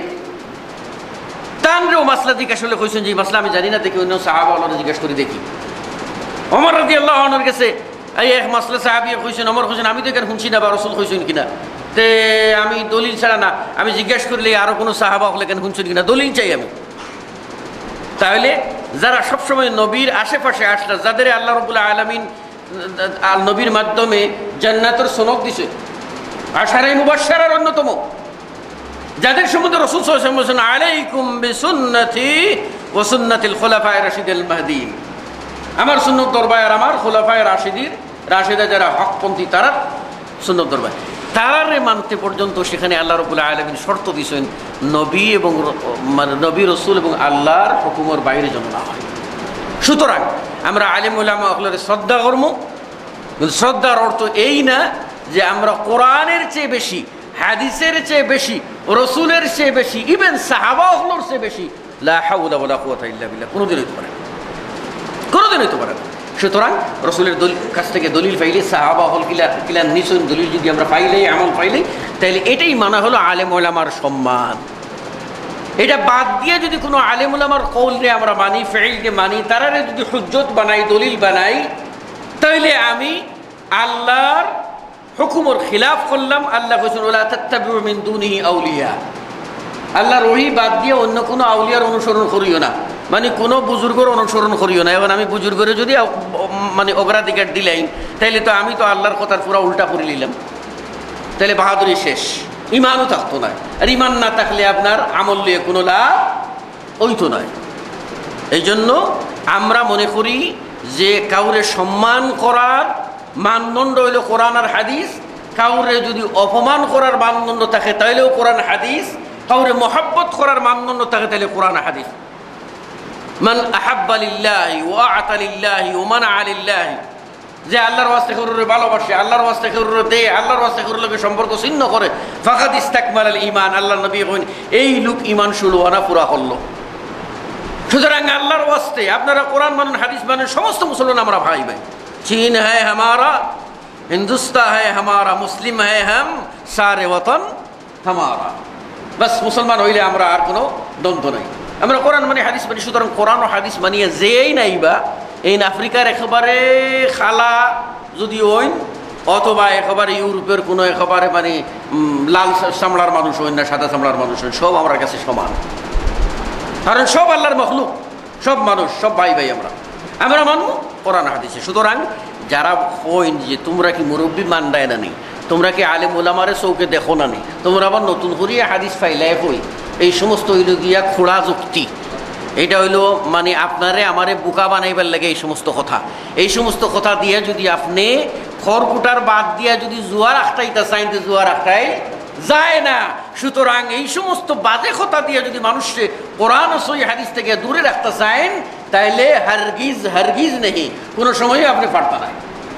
তানরেও মাসলা জিজ্ঞাসা করলে কইছেন যে এই মাসলা আমি জানি না, দেখি অন্য সাহাবা ওনারা জিজ্ঞাসা করে দেখি। ওমর রাদিয়াল্লাহু আনহুর কাছে এই এক মাসলা সাহাবী কইছেন, ওমর কইছেন আমি তো এখানে শুনছি না বা রাসূল কইছেন কিনা, তে আমি দলিল ছাড়া না, আমি জিজ্ঞাসা করলে আরো কোনো সাহাবা হলে কেন শুনছেন কিনা, দলিল চাই আমি। তাহলে যারা সবসময় নবীর আশেপাশে আসলা, যাদের আল্লাহ রাব্বুল আলামিন নবীর মাধ্যমে জান্নাতের সনদ দিছে, আশারে মুবাশশারার অন্যতম, যাদের সম্বন্ধে রাসূল সাল্লাল্লাহু আলাইহি ওয়াসাল্লাম বলেছেন আলাইকুম বিসুন্নতি ওয়া সুন্নাতিল খুলাফায়ে রাশিদিল মাহদিয়িন, আমার সুন্নত দরবায় আর আমার খুলাফায়ে রাশিদির রাশিদা যারা হকপন্থী তারা সুন্নত দরবায়, তারারে মানতে পর্যন্ত সেখানে আল্লাহ রাব্বুল আলামিন শর্ত দিয়েছেন নবী এবং মানে নবী রসুল এবং আল্লাহর হুকুমের বাইরে যেন না হয়। সুতরাং আমরা আলেম উলামা ওগুলোর শ্রদ্ধা করব, শ্রদ্ধার অর্থ এই না যে আমরা কোরআনের চেয়ে বেশি, হাদিসের চেয়ে বেশি, রসুলের চেয়ে বেশি, ইভেন সাহাবা ওগুলোর চেয়ে বেশি লা হাওলা ওয়ালা কুওয়াতা ইল্লা বিল্লাহ কোনোদিন হইতে পারে না, কোনোদিন হইতে পারে না। সুতরাং রসুলের দলিল কাছ থেকে দলিল পাইলে সাহাবা হল কিলা কিলা নিশ্চয় দলিল যদি আমরা পাইলে আমল পাইলে তাহলে এটাই মানা হলো আলেম ওলামার সম্মান। এটা বাদ দিয়ে যদি কোনো আলেম ওলামার কওলকে আমরা মানি, ফেইলকে মানি, তারারে যদি হুজ্জত বানাই, দলিল বানাই, তাহলে আমি আল্লাহর হুকুমের খিলাফ করলাম। আল্লাহ কইছেন ওয়ালা তাত্তাবিউ মিন দুনিহি আউলিয়া, আল্লাহর ওহী বাদ দিয়ে অন্য কোনো আউলিয়ার অনুসরণ করিও না, মানে কোনো বুজুর্গর অনুসরণ করিও না। এখন আমি বুজুর্গরে যদি মানে অগ্রাধিকার দিলাই তাইলে তো আমি তো আল্লাহর কথার পুরো উল্টা করে নিলাম, তাহলে বাহাদুরি শেষ, ইমানও থাকতো না। আর ইমান না থাকলে আপনার আমল নিয়ে কোনো লাভ হইতো নয়। এই জন্য আমরা মনে করি যে কাউরে সম্মান করার মানদণ্ড হইল কোরআন আর হাদিস, কাউরে যদি অপমান করার মানদণ্ড থাকে তাইলেও কোরআন হাদিস, কাউরে মহাব্বত করার মানদণ্ড থাকে তাহলে কোরআন হাদিস। মান আহাব্বা লিল্লাহি ওয়া আতা লিল্লাহি ওয়া মানআ লিল্লাহি, যে আল্লাহর ওয়াস্তে কাউরে ভালোবাসে, আল্লাহর ওয়াস্তে কাউরে দেয়, আল্লাহর ওয়াস্তে কাউরে লগে সম্পর্ক ছিন্ন করে, ফাকাদ ইস্তাকমালাল ঈমান, আল্লাহর নবী কইন এই লোক ঈমান ষোলোআনা পুরা করলো। সুতরাং আল্লাহর ওয়াস্তে আপনারা কোরআন মানেন, হাদিস মানেন, সমস্ত মুসলমান আমরা ভাই ভাই। চীন হ্যায় হামারা, হিন্দুস্তান হ্যায় হামারা, মুসলিম হ্যায় হাম, সারে ওয়াতন হামারা। বাস মুসলমান হইলে আমরা আর কোনো দ্বন্দ্ব নাই, আমরা কোরআন মানে হাদিস মানি। সুতরাং কোরআন ও হাদিস মানিয়ে যেই নাইবা এই আফ্রিকার একেবারে খালা যদি হইন, অথবা একেবারে ইউরোপের কোনো একেবারে মানে লাল চামড়ার মানুষ হইন না সাদা চামড়ার মানুষ হইন, সব আমার কাছে সমান, কারণ সব আল্লাহর মখলুক, সব মানুষ, সব ভাই ভাই আমরা আমরা মানব কোরআন হাদিসে। সুতরাং যারা হইন যে তোমরা কি মুরব্বী মান দেয় না নি, তোমরা কি আলেম ওলামারে চৌকে দেখো না নি, তোমরা আবার নতুন করিয়া হাদিস ফাইলাই হই, এই সমস্ত হইল গিয়া খোড়া যুক্তি। এটা হইল মানে আপনারে আমারে বোকা বানাইবার লাগে এই সমস্ত কথা। এই সমস্ত কথা দিয়ে যদি আপনি খড়কুটার বাদ দিয়া যদি জুয়ার আখটাইতে চাইন তো জুয়ার আখটাই যায় না। সুতরাং এই সমস্ত বাজে কথা দিয়ে যদি মানুষকে কোরআন ও সহিহ হাদিস থেকে দূরে রাখতে চান তাইলে হারগিজ হারগিজ নেই, কোনো সময়ই আপনি পারতেন না।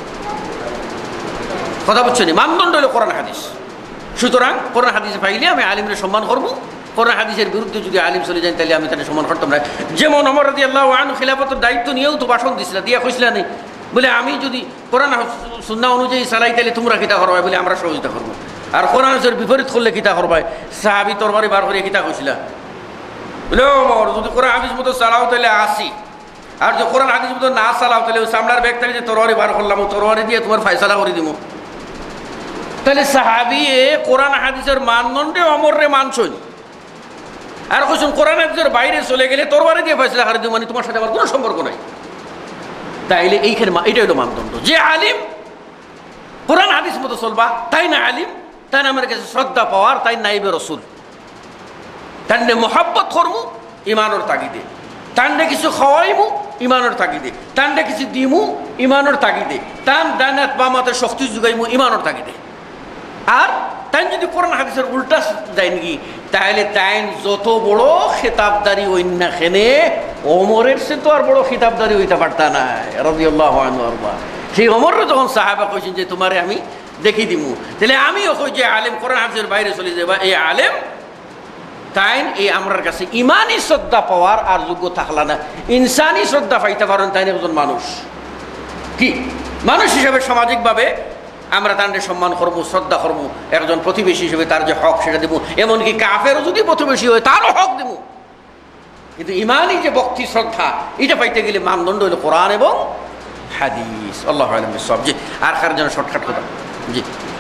কথা বুঝছেন? মানদণ্ড হলো কোরআন হাদিস। সুতরাং কোরআন হাদিসে পাইলে আমি আলিমের সম্মান করবো, কোরআন হাদিসের বিরুদ্ধে যদি আলিম চলে যান তাহলে আমি তাদের সম্মান করতাম না। যেমন ওমর রাদিয়াল্লাহু আনহু খিলাফতের দায়িত্ব নিয়েও তো ভাষণ দিছিলেন, দিয়া কইছিলেন বলে আমি যদি কোরআন সুন্নাহ অনুযায়ী চালাই তাহলে তোমরা কিতা করবাই বলে আমরা সহযোগিতা করবো, আর কোরআন হাদিসের বিপরীত করলে কিতা করবাই? সাহাবী তরবারি বার করে কিতা কইছিলা বলে ওমর যদি কোরআন হাদিস মতো চালাও তাহলে আসি, আর যদি কোরআন হাদিস মতো না চালাও তাহলে ওই সামলার ব্যাগ থেকে যে তরবারি বার করলাম ও তরবারি দিয়ে তোমার ফায়সালা করে দিব। তাহলে সাহাবী কোরআন হাদিসের মানদণ্ডে অমররে মানছই, আর কইছেন কোরআন হাদিসের বাইরে চলে গেলে তরবারি দিয়ে ফায়সালা করে দিব, মানে তোমার সাথে আমার কোনো সম্পর্ক নাই। তাইলে এইখানে এটা হলো মানদণ্ড, যে আলিম কোরআন হাদিস মতো চলবা তাই না আলিম, তাই না আমার কাছে শ্রদ্ধা পাওয়ার, তাই নাইবে রসুল, তাই না মোহাব্বত করমু ইমানোর তাগিদে, তাই না কিছু খাওয়াইমু ইমানোর তাগিদে, তাই না কিছু দিমু ইমানোর তাগিদে, তান ডানাত বামাতে শক্তি যোগাইমু ইমানোর তাগিদে। আর তাই যদি কোরআন হাদিসের উল্টা যায় নাকি, তাহলে তাই যত বড় খেতাবদারি অন্যা খেনে ওমরের সে তো আর বড় খেতাবদারি হইতে পারতা না রাদিয়াল্লাহু আনহু আরবা। সেই ওমরও যখন সাহাবা কইছেন যে তোমারে আমি দেখি দিমু, তাহলে আমিও কই যে আলেম কোরআন হাদিসের বাইরে চলে যাবা, এই আলেম তাই এই আমরার কাছে ইমানি শ্রদ্ধা পাওয়ার আর যোগ্য থাকলা না, ইনসানি শ্রদ্ধা পাইতে পারেন তাই একজন মানুষ কি মানুষ হিসাবে সামাজিকভাবে আমরা তাঁদের সম্মান করবো, শ্রদ্ধা করবো, একজন প্রতিবেশী হিসেবে তার যে হক সেটা দেবো, এমনকি কাফেরও যদি প্রতিবেশী হয় তারও হক দেবো। কিন্তু ইমানই যে ভক্তি শ্রদ্ধা এটা পাইতে গেলে মানদণ্ড হলো কোরআন এবং হাদিস। আল্লাহু আ'লাম বিসওয়াব। জি আর কার জন্য শর্টকাট কথা? জি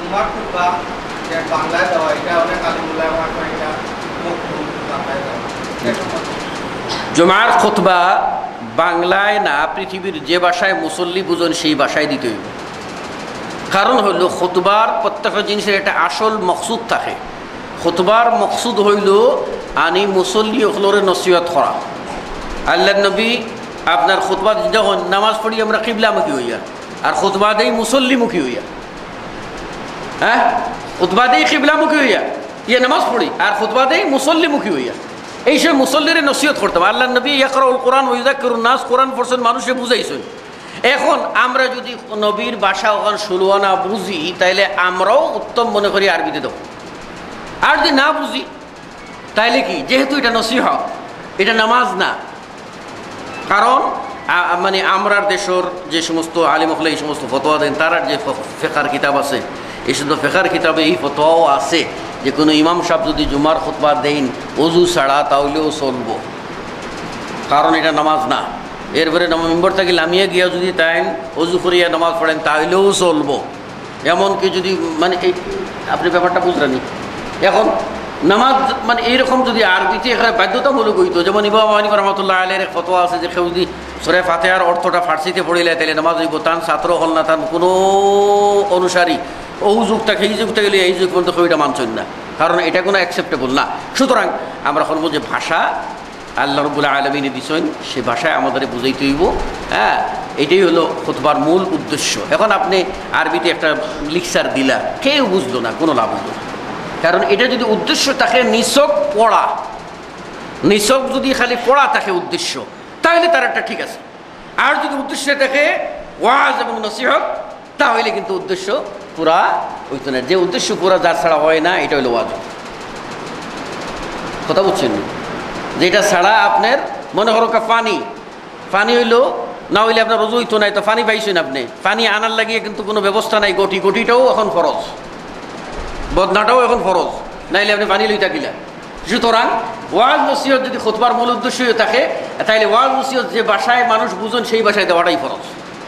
জুমার খুতবা বাংলায় না পৃথিবীর যে ভাষায় মুসল্লি বুঝন সেই ভাষায় দিতে হইব। কারণ হইল খুতবার প্রত্যেকটা জিনিসের একটা আসল মকসুদ থাকে। খুতবার মকসুদ হইল আনি মুসল্লি ওগুলোরে নসিহত করা। আল্লাহ নবী আপনার খুতবা যখন নামাজ পড়ি আমরা কিবলামুখী হইয়া, আর খুতবা দেই মুসল্লিমুখী হইয়া। হ্যাঁ খুতবা দেই কিবলামুখী হইয়া ইয়ে নামাজ পড়ি, আর খুতবা দেই মুসল্লিমুখী হইয়া। এই সব মুসল্লিরে নসিহত করতাম। আল্লাহ নবী ইয়াকরাউল কোরআন ওয়া ইউযাক্কিরুন নাস, কোরআন পড়ছেন মানুষে বুঝাইছেন। এখন আমরা যদি নবীর ভাষা ওখান ষোলো না বুঝি তাইলে আমরাও উত্তম মনে করি আরবিতে দেবো, আর যদি না বুঝি তাইলে কি, যেহেতু এটা নসিহত এটা নামাজ না। কারণ মানে আমরার দেশের যে সমস্ত আলিম হলে এই সমস্ত ফতোয়া দেন তার যে ফেকার কিতাব আছে, এই শুধু ফেকার কিতাবে এই ফতোয়াও আছে যে কোনো ইমাম সাহেব যদি জুমার খুতবা দেন অজু ছাড়া তাহলেও চলবো, কারণ এটা নামাজ না। এরপরে মেম্বর থেকে লামিয়ে গিয়া যদি তাই অজু করিয়া নামাজ পড়েন তাহলেও চলবো। এমনকি যদি মানে এই আপনি ব্যাপারটা বুঝলেনি, এখন নামাজ মানে এইরকম যদি আরবিতে এখানে বাধ্যতামূলক হইতো, যেমন ইমাম মালিক রাহমাতুল্লাহ আলাইহির এক ফতোয়া আছে যে কেউ যদি সূরা ফাতিহার অর্থটা ফার্সিতে পড়িলে তাহলে নামাজ হইব, তার ছাত্র হল না, তার কোনো অনুসারী ও যুগটাকে এই যুগটা গেলে এই যুগ পর্যন্ত ওইটা মানছেন না, কারণ এটা কোনো অ্যাকসেপ্টেবল না। সুতরাং আমরা বলবো যে ভাষা আল্লাহ রাব্বুল আলামিন দিছেন, সে ভাষায় আমাদের বুঝাইতে হইব। হ্যাঁ এটাই হলো খুতবার মূল উদ্দেশ্য। এখন আপনি আরবিতে একটা লেকচার দিলা, কেউ বুঝলো না, কোনো লাভ হইল না। কারণ এটা যদি উদ্দেশ্য থাকে নিছক পড়া, নিছক যদি খালি পড়া থাকে উদ্দেশ্য, তাহলে তার একটা ঠিক আছে। আর যদি উদ্দেশ্য থাকে ওয়াজ এবং নসিহত, তাহলে কিন্তু উদ্দেশ্য পুরা হইতো না। যে উদ্দেশ্য পুরা যার ছাড়া হয় না এটা হলো ওয়াজ। কথা বুঝছেন? যেটা ছাড়া আপনার মনে করো পানি, পানি হইলো না হইলে আপনার রোজু হইতো নাই, তো পানি পাইছেন আপনি, পানি আনার লাগিয়ে কিন্তু কোনো ব্যবস্থা নাই, গটি গটিটাও এখন ফরজ, বদনাটাও এখন ফরজ, নাইলে আপনি পানি লই থাকিলা। সুতরাং ওয়াজ নসিহত যদি খুতবার মূল উদ্দেশ্য থাকে তাহলে ওয়াজ নসিহত যে ভাষায় মানুষ বুঝেন সেই ভাষায় দেওয়াটাই ফরজ।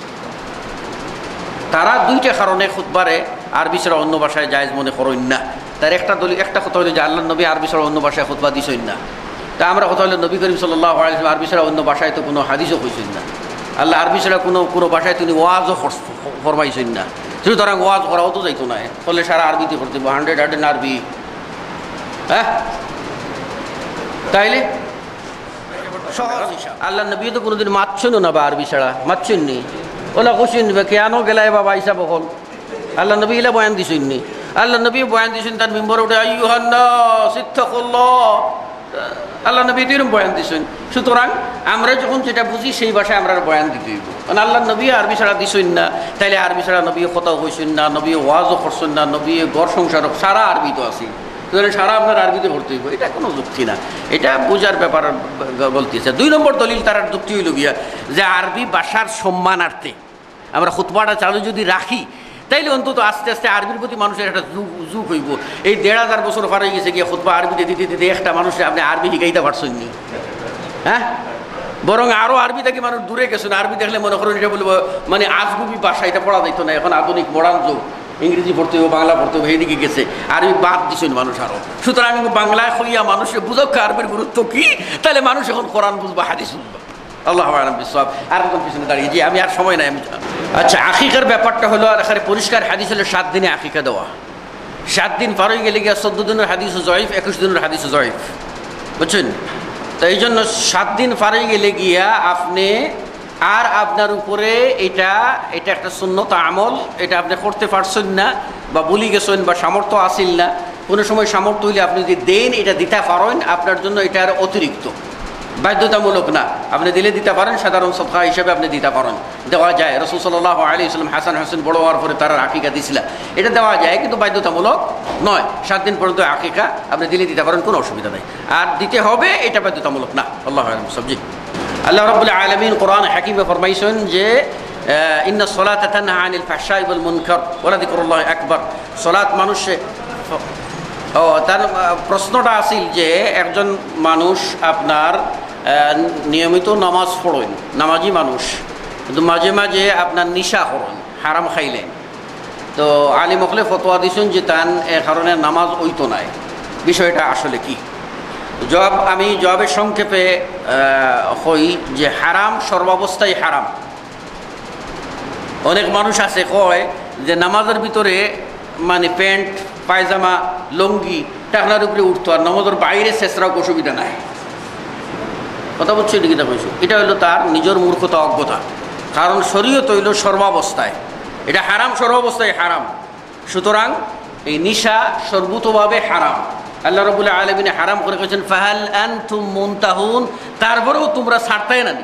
তারা দুইটা কারণে খুতবারে আরবি ছাড়া অন্য ভাষায় জায়েজ মনে করেন না। তার একটা দলিল একটা কথা হলো যে আল্লাহ নবী আরবি ছাড়া অন্য ভাষায় খুতবা দিছেন না। তা আমরা কথা হলো নবী করিম সাল্লাল্লাহু আলাইহি ওয়াসাল্লাম আরবি ছাড়া অন্য ভাষায় তো কোনো হাদিসও কইছেন না। আল্লাহ আরবি ছাড়া কোনো কোনো ভাষায় তিনি ওয়াজও ফরমাইছেন না। সুতরাং ওয়াজ করাও তো যাইতো না, ফলে সারা আরবিতে করতে হান্ড্রেড হান্ড্রেড আরবি। হ্যাঁ তাইলে আল্লাহ নবী তো কোনোদিন মাতছেন না বা আরবি ছাড়া মাতছেন নি, ওলা কোশ্চিন কেন গেলাই বাবা হিসাব হল আল্লাহ নবী ইলা বয়ান দিছেন নি। আল্লাহ নবী বয়ান দিছেন তার মেম্বর উঠে আইয়ুহান নাস ইত্তাকুল্লাহ, আল্লাহ নবী এরকম বয়ান দিছেন। সুতরাং আমরা যখন যেটা বুঝি সেই ভাষায় আমরা বয়ান দিতে হইব। কারণ আল্লাহ নবী আরবি ছাড়া দিছেন না, তাইলে আরবি ছাড়া নবী কথা হইছেন না, নবী ওয়াজও করছেন না, নবী ঘর সংসার সারা আরবি তো আছে, সারা আপনার আরবিতে ভর্তি হইব, এটা কোনো যুক্তি না, এটা বোঝার ব্যাপার বলতেছে। দুই নম্বর দলিল তার যুক্তি হইল গিয়া যে আরবি ভাষার সম্মানার্থে আমরা খুতবাটা চালু যদি রাখি তাইলে অন্তত আস্তে আস্তে আরবির প্রতি মানুষের একটা যুগ হইব। এই দেড় হাজার বছর পার হয়ে গেছে গিয়ে খুতবা আরবিতে দিতে দিতে একটা মানুষের আপনি আরবি শিখাইতে পারছেন নি, হ্যাঁ? বরং আরও আরবি থেকে মানুষ দূরে গেছেন। আরবি দেখলে মনে করেন এটা বলবো মানে আজগুবি ভাষা, এটা পড়া যাইতো না। এখন আধুনিক মডার্ন যুগ, ইংরেজি পড়তে হবে, বাংলা পড়তে হবে, এইদিকে গেছে। আরবি বাদ দিচ্ছেন মানুষ আরও। সুতরাং বাংলায় হইয়া মানুষের বুঝক আরবির গুরুত্ব কী, তাহলে মানুষ এখন কোরআন বুঝবো, হাদিস বুঝবো। আল্লাহ বিশ্বাস। আর একদম পিছনে দাঁড়িয়ে যে আমি আর সময় নাই আমি। আচ্ছা, আকিকার ব্যাপারটা হলো আর এখানে পরিষ্কার হাদিস হলো সাত দিনে আকিকা দেওয়া। সাত দিন পার হয়ে গেলে গিয়া চোদ্দ দিনের হাদিস জয়ীফ, একুশ দিনের হাদিস জয়ীফ, বুঝছেন? তো এই জন্য সাত দিন পার হয়ে গেলে গিয়া আপনি আর আপনার উপরে এটা এটা একটা সুন্নত আমল, এটা আপনি করতে পারছেন না বা ভুলে গেছেন বা সামর্থ্য আসিল না, কোনো সময় সামর্থ্য হইলে আপনি যদি দেন এটা দিতে পারেন, আপনার জন্য এটা আর অতিরিক্ত, বাধ্যতামূলক না। আপনি দিলে দিতে পারেন, সাধারণ সদকা হিসেবে আপনি দিতে পারেন, দেওয়া যায়। রাসূল সাল্লাল্লাহু আলাইহি ওয়াসাল্লাম হাসান হোসেন বড় হওয়ার পরে তারা আকিকা দিয়েছিল, এটা দেওয়া যায় কিন্তু বাধ্যতামূলক নয়। সাত দিন পর্যন্ত আকিকা আপনি দিলে দিতে পারেন, কোনো অসুবিধা নেই। আর দিতে হবে এটা বাধ্যতামূলক না। আল্লাহু আ'লাম সবজি। আল্লাহ রাব্বুল আলামিন কোরআন হাকিমে ফরমাইছেন যে ইন্না সলাতা তানহা আনিল ফাহশাই ওয়াল মুনকার ওয়া যিকরুল্লাহি আকবার। সালাত মানুষে ও তার প্রশ্নটা আসিল যে একজন মানুষ আপনার নিয়মিত নামাজ পড়েন, নামাজি মানুষ, কিন্তু মাঝে মাঝে আপনার নিশা করেন, হারাম খাইলেন, তো আলিম হলে ফতোয়া দিয়েছেন যে তার এ কারণে নামাজ ওইতো নাই। বিষয়টা আসলে কি? জবাব আমি জবাবের সংক্ষেপে হই যে হারাম সর্বাবস্থায় হারাম। অনেক মানুষ আছে কয় যে নামাজের ভিতরে মানে প্যান্ট পায়জামা লুঙ্গি টাকনার উপরে উঠতো আর নামাজের বাইরে শেষরাও অসুবিধা নাই। কথা বলছি এটা কিনা কইছো? এটা হলো তার নিজের মূর্খতা, অজ্ঞতা। কারণ শরীয়ত হইল সর্বাবস্থায়, এটা হারাম সর্বাবস্থায় হারাম। সুতরাং এই নিশা সর্বতভাবে হারাম। আল্লাহ রাব্বুল আলামিন হারাম করে গেছেন ফাহাল আনতুম মুনতাহুন, তারপরেও তোমরা ছাড়তাই না।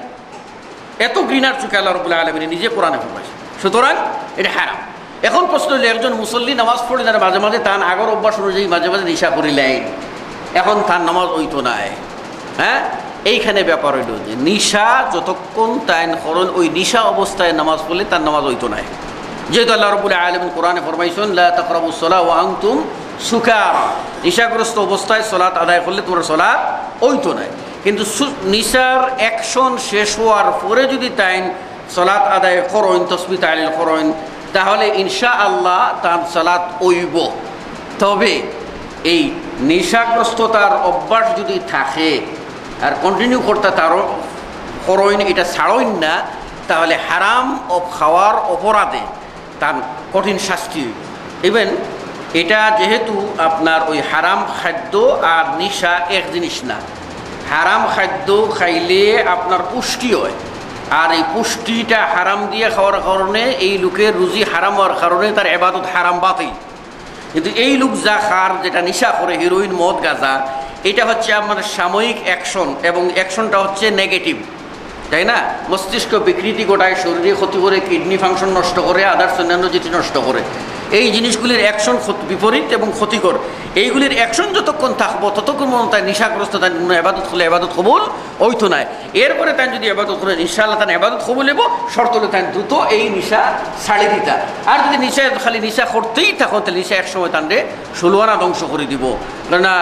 এত ঘৃণার চোখে আল্লাহ রাব্বুল আলামিন নিজে কোরআনে ফরমাইছেন। সুতরাং এটা হারাম। এখন প্রশ্ন হলো একজন মুসল্লি নামাজ পড়ে যারা মাঝে মাঝে তার আগর অভ্যাস অনুযায়ী মাঝে মাঝে নিশা করিলেন, এখন তার নামাজ ওইতো নাই। হ্যাঁ, এইখানে ব্যাপার হইল যে নিশা যতক্ষণ তাইন করুন ওই নিশা অবস্থায় নামাজ পড়লে তার নামাজ ওইতো নাই। যেহেতু আল্লাহ রাব্বুল আলামিন কোরআনে ফরমাইছেন লা তাকরাবুস সালাহ ওয়া আনতুম সুকারা, নিশাগ্রস্ত অবস্থায় সলাৎ আদায় করলে তোমার সলাৎ ওইতো নাই। কিন্তু নিশার অ্যাকশন শেষ হওয়ার পরে যদি তাইন সলাৎ আদায় করেন, তাসবিহ তাহলিল করেন, তাহলে ইনশাআল্লাহ তার সালাত ওইব। তবে এই নেশাগ্রস্ততার অভ্যাস যদি থাকে আর কন্টিনিউ করতে তারও করইন, এটা ছাড়ইন না, তাহলে হারাম ও খাওয়ার অপরাধে তার কঠিন শাস্তি। ইভেন এটা যেহেতু আপনার ওই হারাম খাদ্য আর নিশা এক জিনিস না। হারাম খাদ্য খাইলে আপনার পুষ্টি হয়, আর এই পুষ্টিটা হারাম দিয়ে খাওয়ার কারণে এই লোকের রুজি হারাম হওয়ার কারণে তার ইবাদত হারাম বাতিল। কিন্তু এই লোক যা খার, যেটা নিশা করে, হিরোইন, মদ, গাঁজা, এটা হচ্ছে আমার সাময়িক অ্যাকশন এবং অ্যাকশনটা হচ্ছে নেগেটিভ, তাই না? মস্তিষ্ক বিকৃতি ঘটায়, শরীরে ক্ষতি করে, কিডনি ফাংশন নষ্ট করে, আদার্স অন্যান্য যেটি নষ্ট করে। এই জিনিসগুলির অ্যাকশন বিপরীত এবং ক্ষতিকর। এইগুলির অ্যাকশন যতক্ষণ থাকবো ততক্ষণ তাই নিশাগ্রস্ত, তাই এবাদত করলে এবাদত কবুল ওইতো নয়। এরপরে তাই যদি এবাদত করে ইনশাআল্লাহ তাই এবাদত কবুল হবো, শর্ত হলে তাই দ্রুত এই নিশা ছাড়ে দিতা। আর যদি নিশা খালি নিশা করতেই থাকো তাহলে নিশা একসময় তান্ডে ষোলোয়ানা ধ্বংস করে দিব। কেননা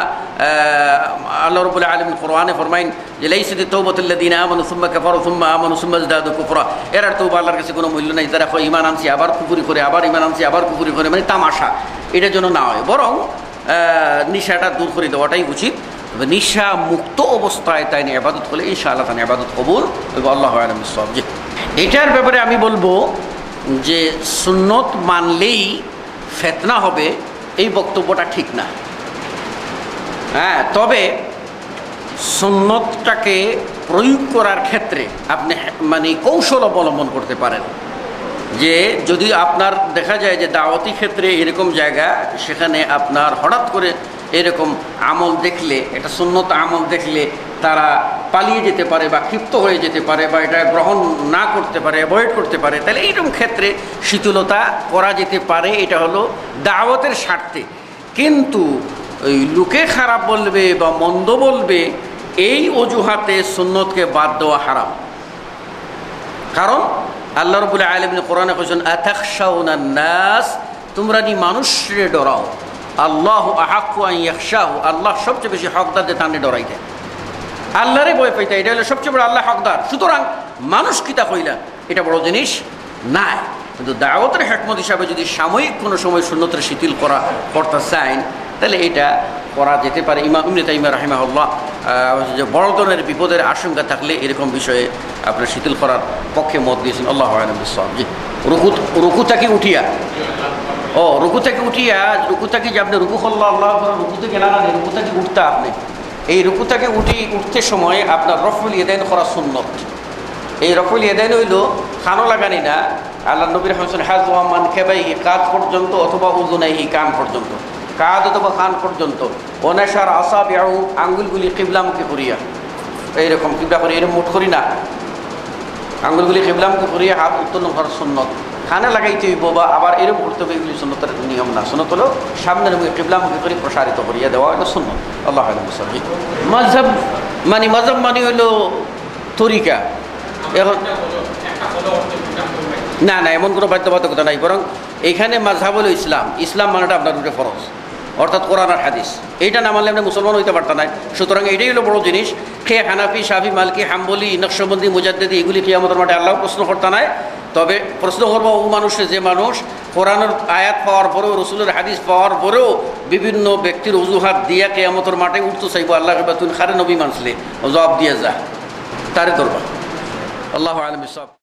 আল্লাহ রাব্বুল আলামিন কোরআনে ফরমাইন যে লাইসাতি তাওবাতুল্লাযিনা আমানু সুম্মা কাফারু সুম্মা আমানু সুম্মা যাদাদু কুফরা, এর তওবা আল্লাহর কাছে কোনো মূল্য নাই। যারা কয় ঈমান আনছি আবার কুফরি করে, আবার ঈমান আনছি আবার কুফরি করে, মানে তামাশা, এটার জন্য না হয়। বরং নিশাটা দূর করে দেওয়াটাই উচিত। নিশা মুক্ত অবস্থায় তাই নিয়ে ইবাদত করলে ইনশাআল্লাহ তাই ইবাদত কবুল হইব। আল্লাহু আ'লাম বিস-সাওয়াব। জি, এটার ব্যাপারে আমি বলবো যে সুন্নত মানলেই ফিতনা হবে, এই বক্তব্যটা ঠিক না। হ্যাঁ, তবে সুন্নতটাকে প্রয়োগ করার ক্ষেত্রে আপনি মানে কৌশল অবলম্বন করতে পারেন। যে যদি আপনার দেখা যায় যে দাওয়াতি ক্ষেত্রে এরকম জায়গা, সেখানে আপনার হঠাৎ করে এরকম আমল দেখলে, একটা সুন্নত আমল দেখলে তারা পালিয়ে যেতে পারে বা ক্ষিপ্ত হয়ে যেতে পারে বা এটা গ্রহণ না করতে পারে, অ্যাভয়েড করতে পারে, তাহলে এইরকম ক্ষেত্রে শীতলতা করা যেতে পারে। এটা হলো দাওয়াতের স্বার্থে। কিন্তু ওই লোকে খারাপ বলবে বা মন্দ বলবে, এই অজুহাতে সুন্নতকে বাদ দেওয়া হারাম। কারণ আল্লাহ রাব্বুল আলামিন কোরআনে কইছেন আতাখশাউনান নাস, তোমরা নি মানুষরে ডরাও। আল্লাহু আহাক্কু আন ইয়াখশাহু, আল্লাহ সবচেয়ে বেশি হকদার যে তানে ডরাইতে, আল্লাহরে ভয় পাইতে, এটা হলো সবচেয়ে বড় আল্লাহ হকদার। সুতরাং মানুষ কিতা কইলা এটা বড় জিনিস নাই। কিন্তু দাওয়াতের হিকমত হিসাবে যদি সাময়িক কোনো সময় সুন্নতের শিথিল করা করতে চান তাহলে এটা করা যেতে পারে। ইমাম ইবনে তাইমিয়া রাহিমাহুল্লাহ যে বড় ধরনের বিপদের আশঙ্কা থাকলে এরকম বিষয়ে আপনার শিথিল করার পক্ষে মত দিয়েছেন। আল্লাহু আ'লাম বিস-সাওয়াব। জি, রুকু রুকু থেকে উঠিয়া ও রুকু থেকে উঠিয়া রুকু থেকে যে আপনি রুকু করল্লা আল্লাহ রুকু থেকে না না রুকু থেকে উঠতে, আপনি এই রুকু থেকে উঠি উঠতে সময় আপনার রফুল ইয়াদাইন করা সুন্নত। এই রফুল ইয়াদাইন হইল খানো লাগানি না, আল্লাহ নবী হাসান হাজওয়া মান খেবাইহি, কাঁধ পর্যন্ত অথবা উযুনাইহি, কান পর্যন্ত, কাঁধ অথবা কান পর্যন্ত। ওনাশার আসাবিউ, আঙ্গুলগুলি কিবলামুখী করিয়া, এইরকম কিবলা করি, এরকম মুঠ করি না, আঙ্গুলগুলি কিবলামুখী করিয়া হাত উত্তোলন করার সুন্নত। খানে লাগাইতে হইব বা আবার এরকম করতে হবে, এগুলি সুন্নতের নিয়ম না। সুন্নত হলো সামনের মুখে কিবলামুখী করে প্রসারিত করিয়া দেওয়া হলো সুন্নত। আল্লাহু আ'লাম বিস-সাওয়াব। মাযহাব মানে মাযহাব মানে হলো তরিকা। এখন না না এমন কোনো বাধ্যবাধকতা নাই, বরং এইখানে মাযহাব হলো ইসলাম। ইসলাম মানেটা আপনার উপরে ফরজ, অর্থাৎ কোরআন আর হাদিস। এইটা না মানলে আপনি মুসলমান হইতে পারতেন না। সুতরাং এটাই হলো বড় জিনিস। খেয়ে হানাফি, শাফি, মালকি, হাম্বলি, নকশবন্দি, মুজাদ্দিদি এগুলি কিয়ামতের মাঠে আল্লাহ প্রশ্ন করতে নাই। তবে প্রশ্ন করবো ও মানুষে যে মানুষ কোরআনের আয়াত পাওয়ার পরেও, রসুলের হাদিস পাওয়ার পরেও বিভিন্ন ব্যক্তির অজুহাত দিয়া কিয়ামতের মাঠে উঠতে চাইব, আল্লাহ তুমি খারে নবী মানসলে জবাব দিয়ে যা, তারে ধরবা। আল্লাহু আ'লাম বিস-সাওয়াব।